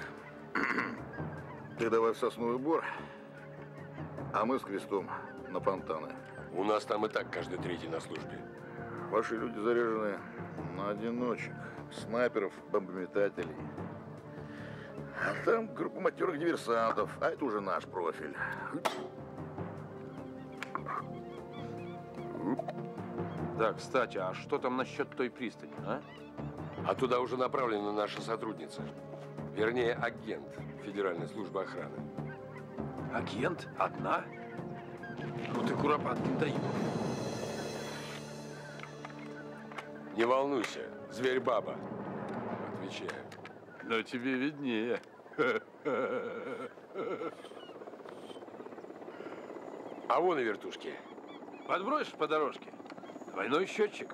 Ты давай в Сосновый Бор, а мы с Крестом на Фонтаны. У нас там и так каждый 3-й на службе. Ваши люди заряжены на одиночек, снайперов, бомбометателей. А там группа матерых диверсантов, а это уже наш профиль. Да, кстати, а что там насчет той пристани, а? А туда уже направлена наша сотрудница. Вернее, агент Федеральной службы охраны. Агент? Одна? Ну ты, Куропаткин, даешь. Не волнуйся, зверь-баба. Отвечаю. Но тебе виднее. А вон и вертушки. Подбросишь по дорожке? Двойной счетчик.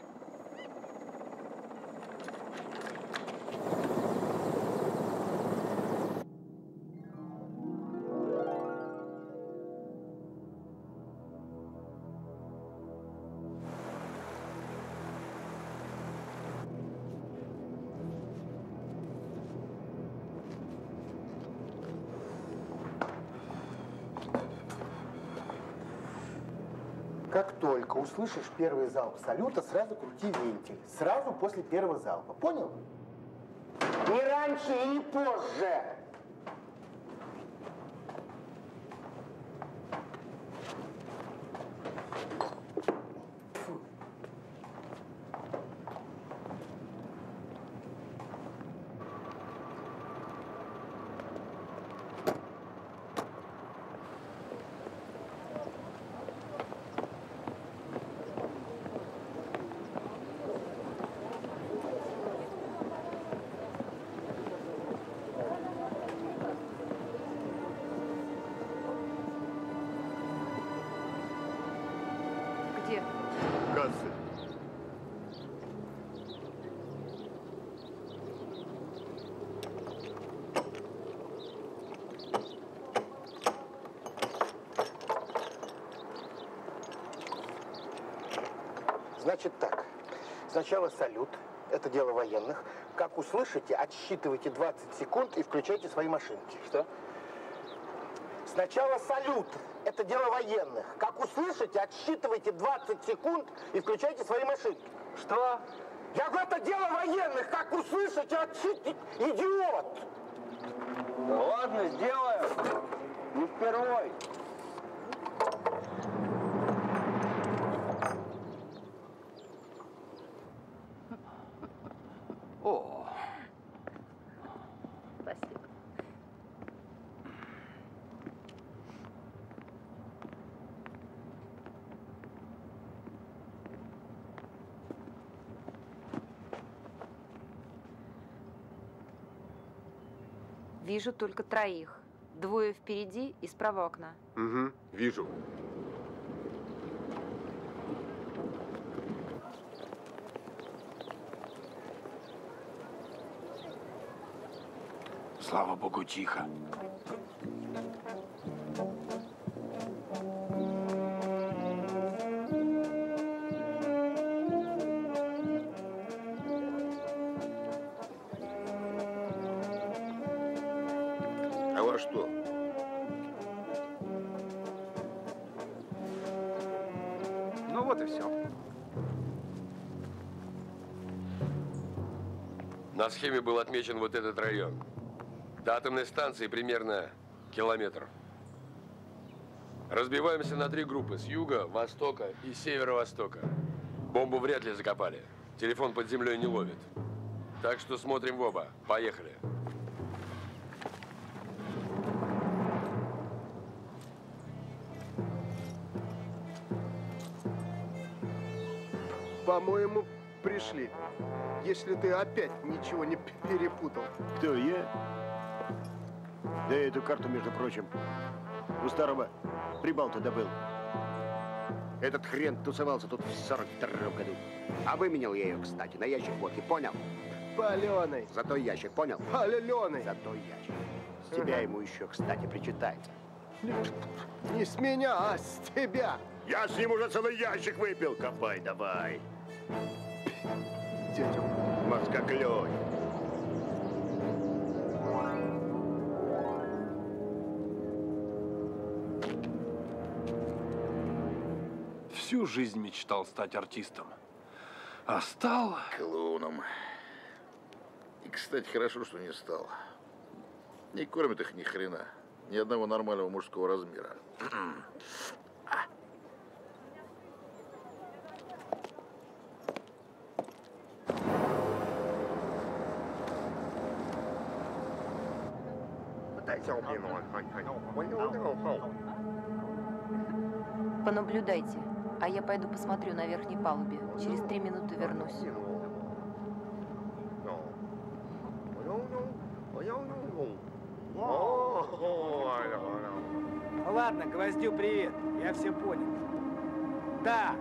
Как только услышишь первый залп салюта, сразу крути вентиль. Сразу после первого залпа. Понял? Не раньше и не позже. Где? Кассы. Значит так. Сначала салют. Это дело военных. Как услышите, отсчитывайте 20 секунд и включайте свои машинки. Что? Сначала салют. Это дело военных. Как услышите, отсчитывайте 20 секунд и включайте свои машинки. Что? Я говорю, это дело военных. Как услышите, отсчитывайте. Идиот! Ну ладно, сделаю. Не впервой. О. Спасибо. Вижу только троих. Двое впереди и справа окна. Угу, вижу. Слава богу, тихо. А во что? Ну вот и все. На схеме был отмечен вот этот район. До атомной станции примерно километр. Разбиваемся на 3 группы: с юга, востока и северо-востока. Бомбу вряд ли закопали. Телефон под землей не ловит. Так что смотрим в оба. Поехали. По-моему, пришли. Если ты опять ничего не перепутал. Кто, я? Да эту карту, между прочим, у старого Прибалта добыл. Этот хрен тусовался тут в 42-м году. А выменял я ее, кстати, на ящик водки, понял? Паленый. Зато ящик, понял? Паленый. Зато ящик. С тебя ему еще, кстати, причитается. Не с меня, а с тебя. Я с ним уже целый ящик выпил. Копай давай. Дядя. Мозгоклёй. Всю жизнь мечтал стать артистом. А стал... Клоуном. И, кстати, хорошо, что не стал. Не кормят их ни хрена. Ни одного нормального мужского размера. Понаблюдайте, а я пойду посмотрю на верхней палубе. Через 3 минуты вернусь. Ладно, Гвоздю привет. Я все понял. Да.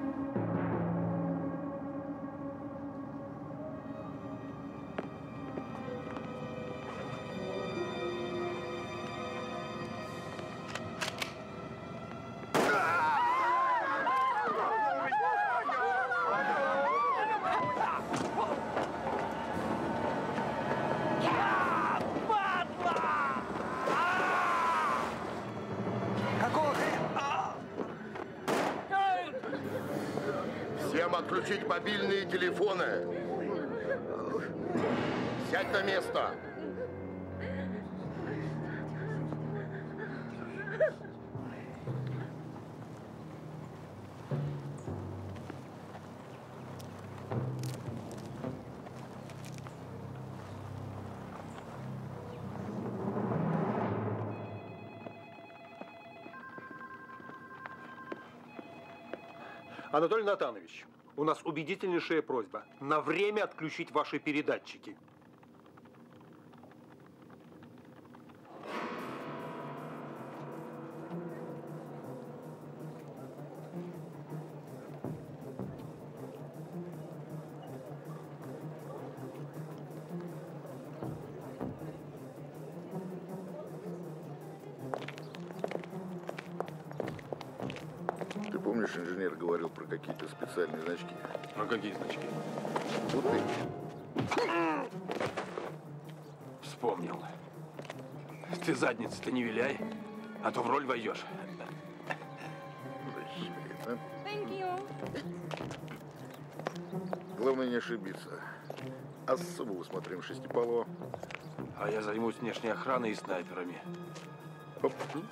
Выключить мобильные телефоны. Сядь на место. Анатолий Натанович, у нас убедительнейшая просьба на время отключить ваши передатчики. Ты помнишь, инженер говорил про какие-то специальные значки? А какие значки? Вот эти. Вспомнил. Ты задницу-то не виляй, а то в роль войдешь. Главное не ошибиться. Особо усмотрим шестиполо. А я займусь внешней охраной и снайперами. Оп.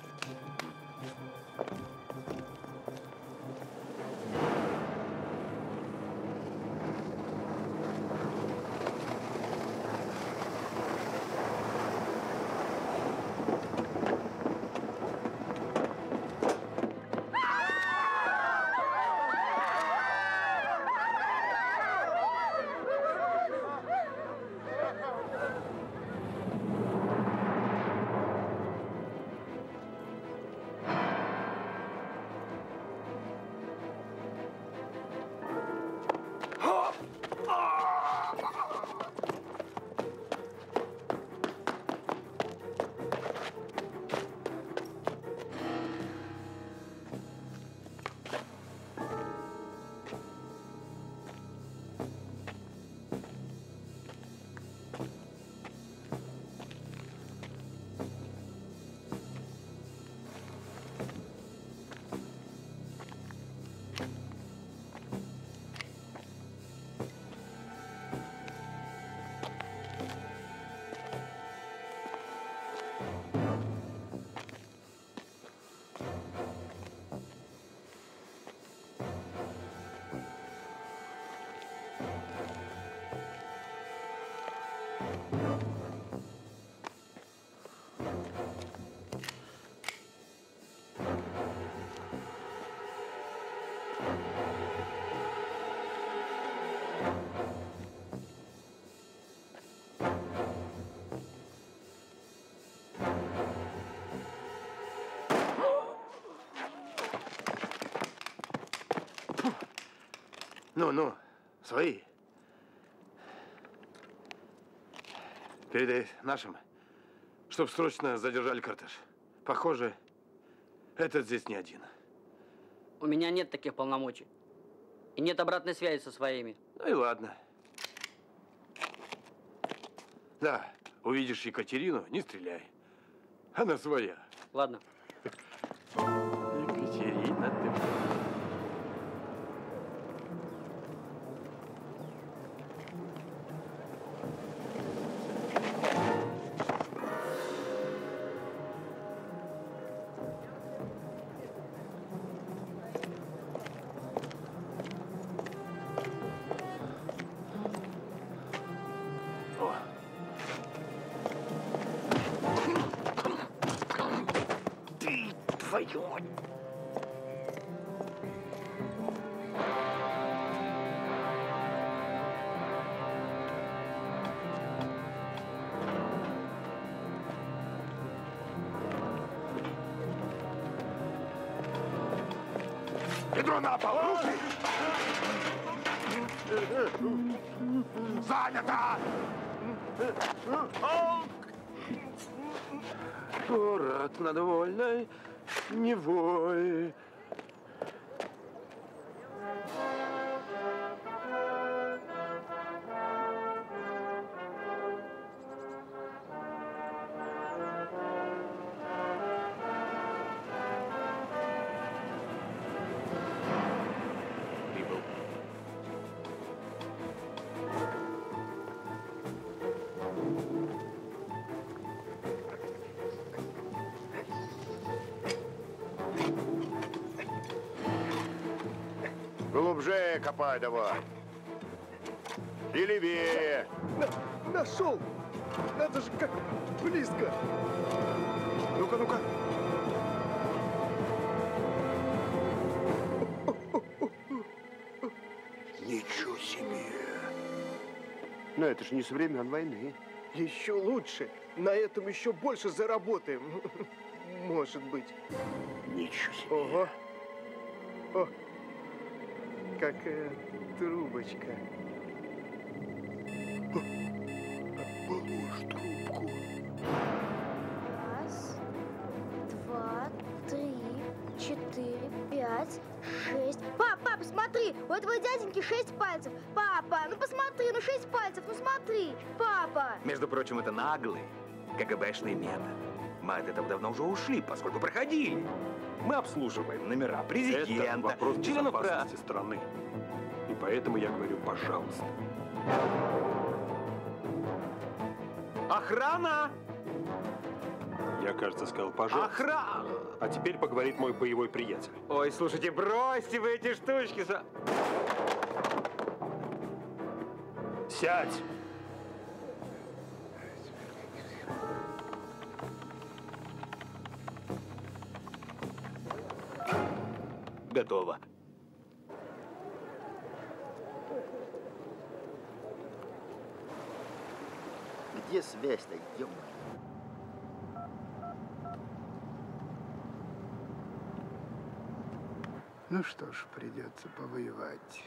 Ну, свои. Передай нашим, чтоб срочно задержали кортеж. Похоже, этот здесь не один. У меня нет таких полномочий. И нет обратной связи со своими. Ну и ладно. Да, увидишь Екатерину, не стреляй. Она своя. Ладно. Екатерина, ты... Ведро на пол! Руки! Занято! Город над вольной Невой. Глубже копай давай. И левее. Нашел! Это же как близко! Ну-ка, ну-ка! Ничего себе! Но это же не со времен войны. Еще лучше. На этом еще больше заработаем. Может быть. Ничего себе. Ого. О, какая трубочка. Положь трубку. Раз, два, три, четыре, пять, шесть. Папа, посмотри, у этого дяденьки 6 пальцев. Папа, ну посмотри, ну 6 пальцев, ну смотри. Папа. Между прочим, это наглый КГБшный метод. Мы от этого давно уже ушли, поскольку проходили. Мы обслуживаем номера президента, Это вопрос членов безопасности страны. И поэтому я говорю, пожалуйста. Охрана! Я, кажется, сказал, пожалуйста. Охрана! А теперь поговорит мой боевой приятель. Ой, слушайте, бросьте вы эти штучки. Сядь! Готово. Где связь-то, ё-моё? Ну что ж, придется повоевать.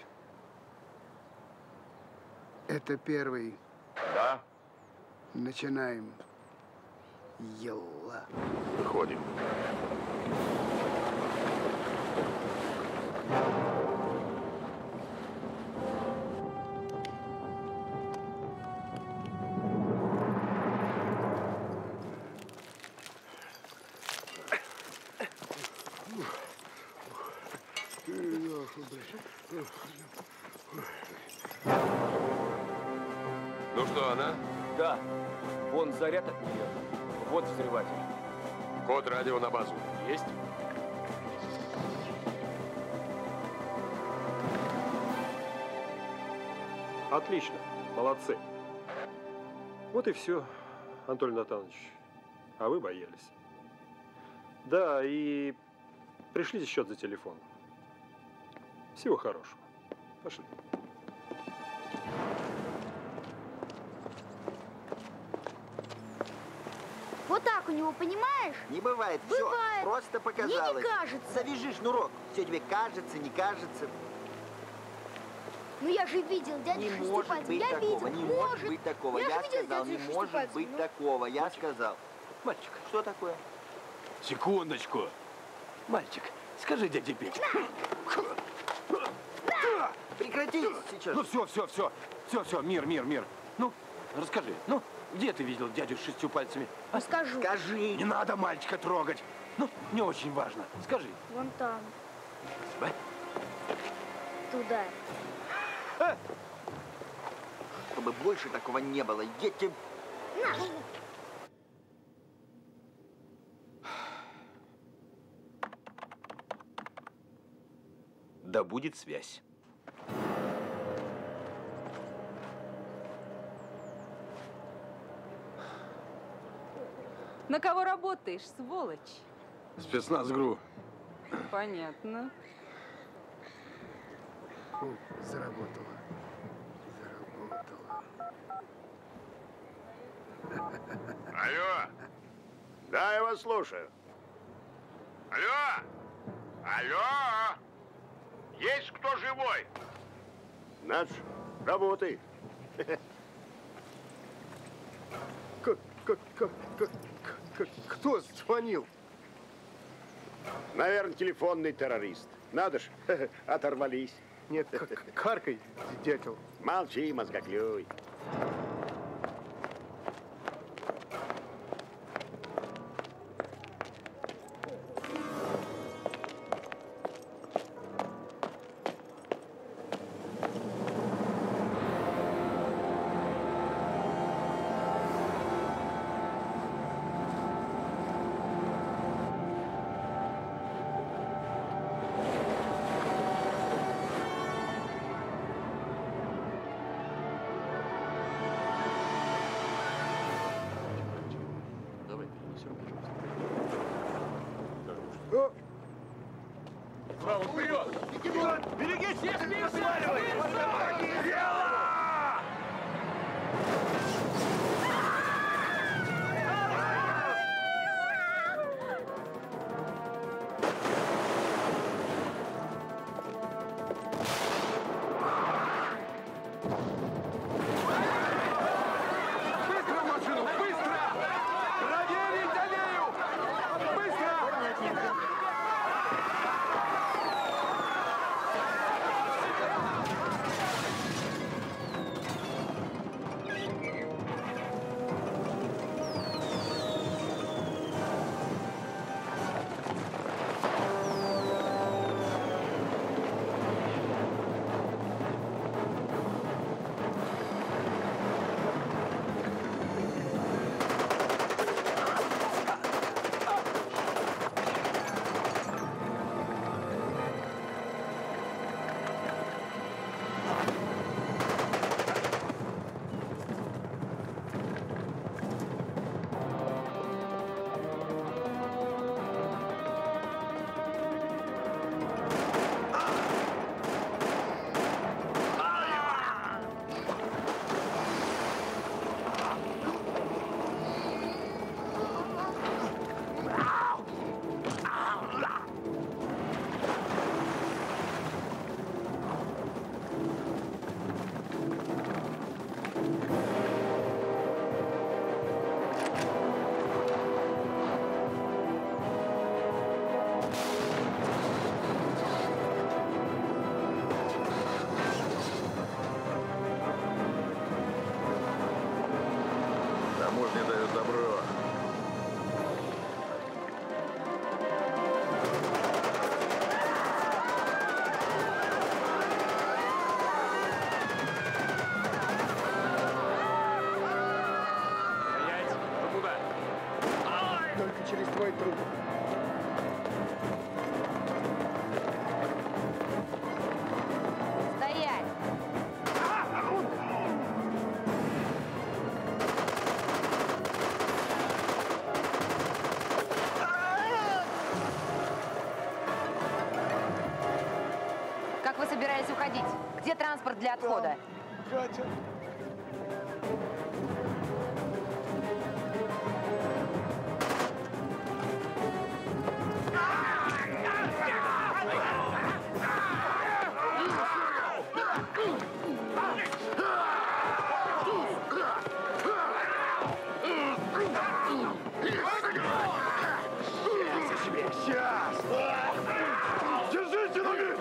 Это первый. Да. Начинаем. Елла. Выходим. Ну что, она? Да. Вон заряд от нее. Вот взрыватель. Код радио на базу. Есть? Отлично. Молодцы. Вот и все, Анатолий Натанович. А вы боялись. Да, и пришлите счет за телефон. Всего хорошего. Пошли. Вот так у него, понимаешь? Не бывает. Бывает. Все просто показалось. Мне не кажется. Завяжи шнурок. Все тебе кажется, не кажется. Ну я же видел дядю Не шести может пальцев. быть Я такого, видел. не может быть такого. Я Я же видел сказал, дядю не шести может пальцев, быть ну. такого. Я сказал. Мальчик. Что такое? Секундочку. Мальчик, скажи дяде Пете. Прекратите сейчас. Ну все, мир. Ну, расскажи, ну, где ты видел дядю с 6 пальцами? Ну, скажу. Скажи. Не надо мальчика трогать. Ну, не очень важно. Скажи. Вон там. Спасибо. Туда. Чтобы больше такого не было. Я тебе... На. Да будет связь. На кого работаешь, сволочь? Спецназ ГРУ. Понятно. Заработала. Алло. Да, я вас слушаю. Алло. Алло. Есть кто живой? Наш, работай. Кто звонил? Наверное, телефонный террорист. Надо ж, оторвались. Нет, каркай, дятел. Молчи, мозгоклюй. Вперед! Берегись! Не спеши! Сваливай! Дело! Быстро в машину! Быстро! Проверить аллею! Быстро! Таможня дает добро. Стоять! Вы куда? Только через твой труп. Стоять! Как вы собираетесь уходить? Где транспорт для отхода? Катя. Сейчас! Держите ноги!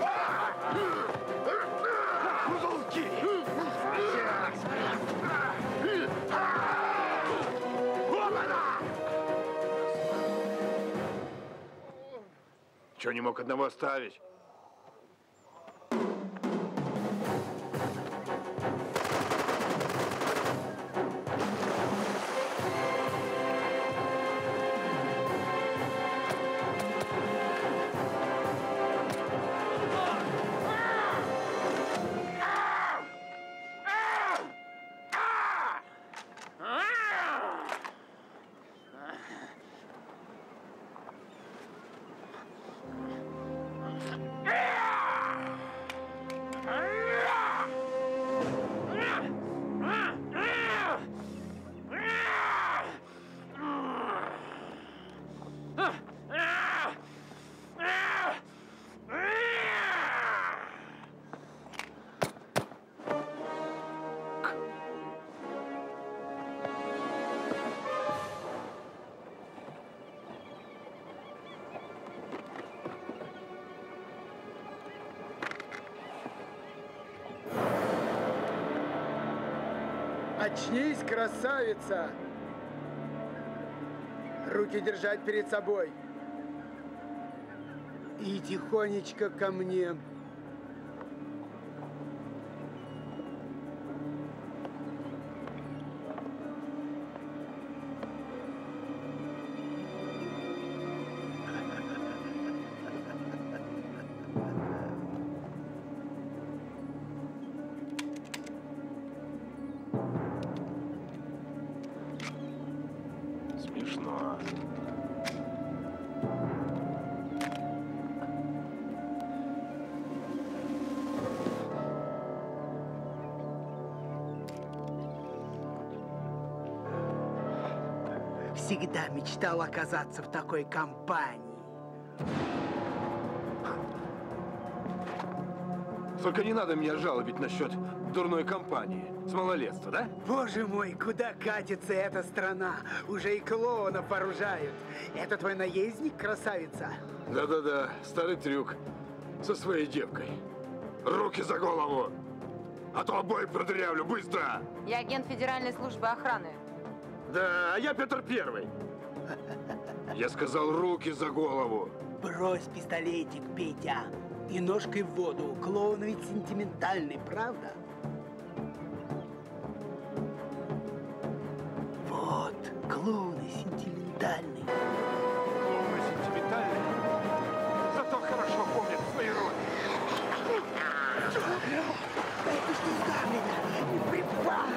Узелки! Вот она! Чего не мог одного оставить? Очнись, красавица! Руки держать перед собой. И тихонечко ко мне. Смешно. всегда мечтал оказаться в такой компании. Только не надо меня жалобить насчет дурной компании с малолетства, да? Боже мой, куда катится эта страна? Уже и клоунов вооружают. Это твой наездник, красавица? Да-да-да, старый трюк со своей девкой. Руки за голову, а то обоих продырявлю, быстро! Я агент Федеральной службы охраны. Да, а я Петр Первый. Я сказал, руки за голову. Брось пистолетик, Петя, и ножкой в воду. Клоун ведь сентиментальный, правда? Вот, клоуны сентиментальные. Клоуны сентиментальные, зато хорошо помнят свои роли. Это ж не Гамлина, не припал.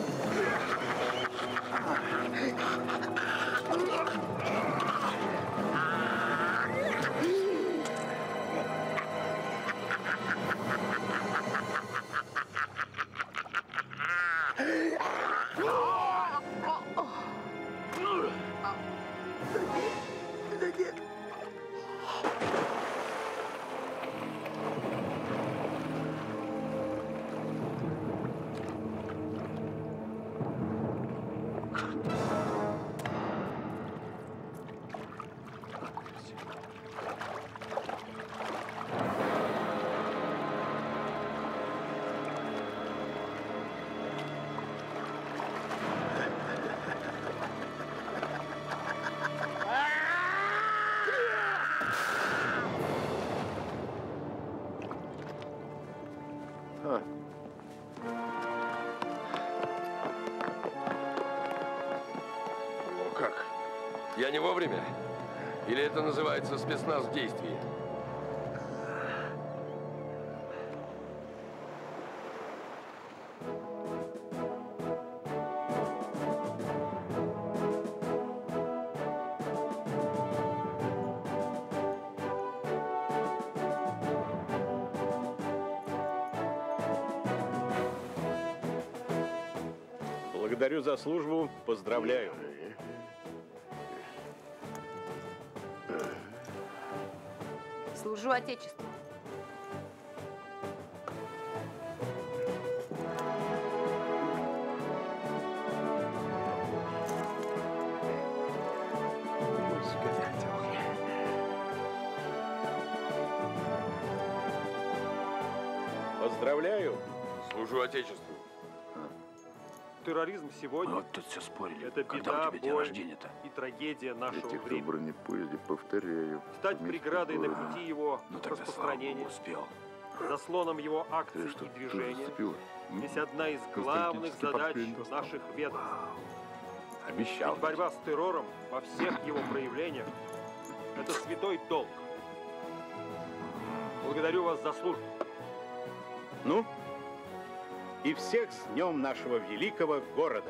Я не вовремя? Или это называется спецназ в действии? Благодарю за службу, поздравляю. Служу Отечеству. Поздравляю. Служу Отечеству. Терроризм сегодня Вот тут все спорили. это Когда беда, у тебя день боль рождения-то? и трагедия Для нашего тех, кто в времени. бронепоезде, повторяю. Стать вместе преградой на с пути его Ну тогда, слава распространения, богу, успел. заслоном его акций Ты что, и тоже движения, зацепила? есть одна из главных Константинский задач портфель достал. наших ведомств. Обещал. Ведь борьба с террором во всех его проявлениях – это святой долг. Благодарю вас за службу. Ну, и всех с днем нашего великого города.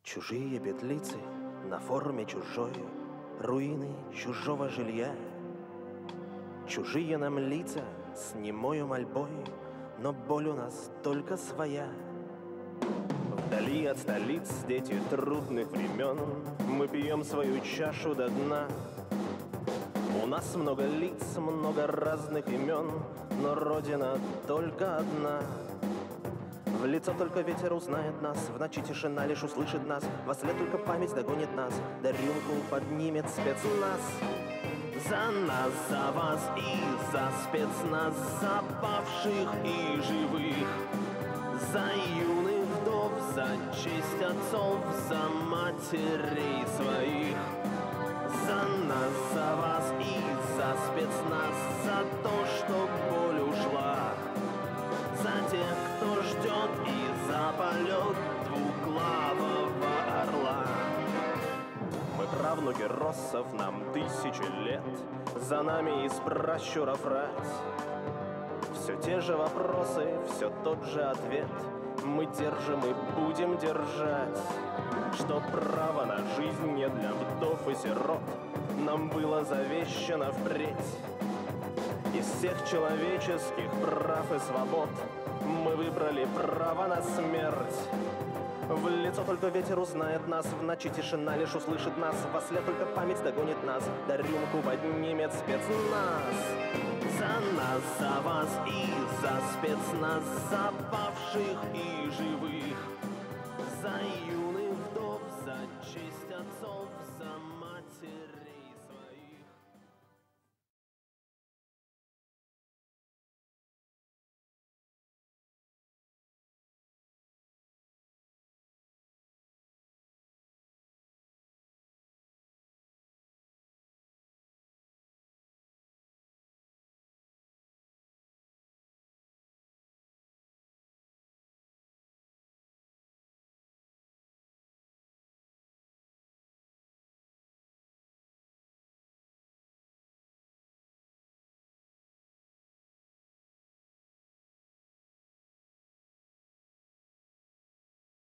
Чужие петлицы на форме чужой, руины чужого жилья. Чужие нам лица с немою мольбой, но боль у нас только своя. Вдали от столиц, дети трудных времен, мы пьем свою чашу до дна. У нас много лиц, много разных имен, но Родина только одна. В лицо только ветер узнает нас, в ночи тишина лишь услышит нас, во след только память догонит нас, да рюмку поднимет спецназ. За нас, за вас и за спецназ, за павших и живых, за юных вдов, за честь отцов, за матерей своих. За нас, за вас и за спецназ, за то, что боль ушла, за тех, кто ждет, и за полет двуглавого орла. Мы правнуки россов, нам 1000 лет, за нами из пращуров рать. Все те же вопросы, все тот же ответ, мы держим и будем держать. Что право на жизнь не для вдов и сирот нам было завещано впредь. Из всех человеческих прав и свобод мы выбрали право на смерть. В лицо только ветер узнает нас, в ночи тишина лишь услышит нас, во след только память догонит нас, да рюмку поднимет спецназ. За нас, за вас и за спецназ, за павших и живых, за юных вдов, за честь отцов, за матерей.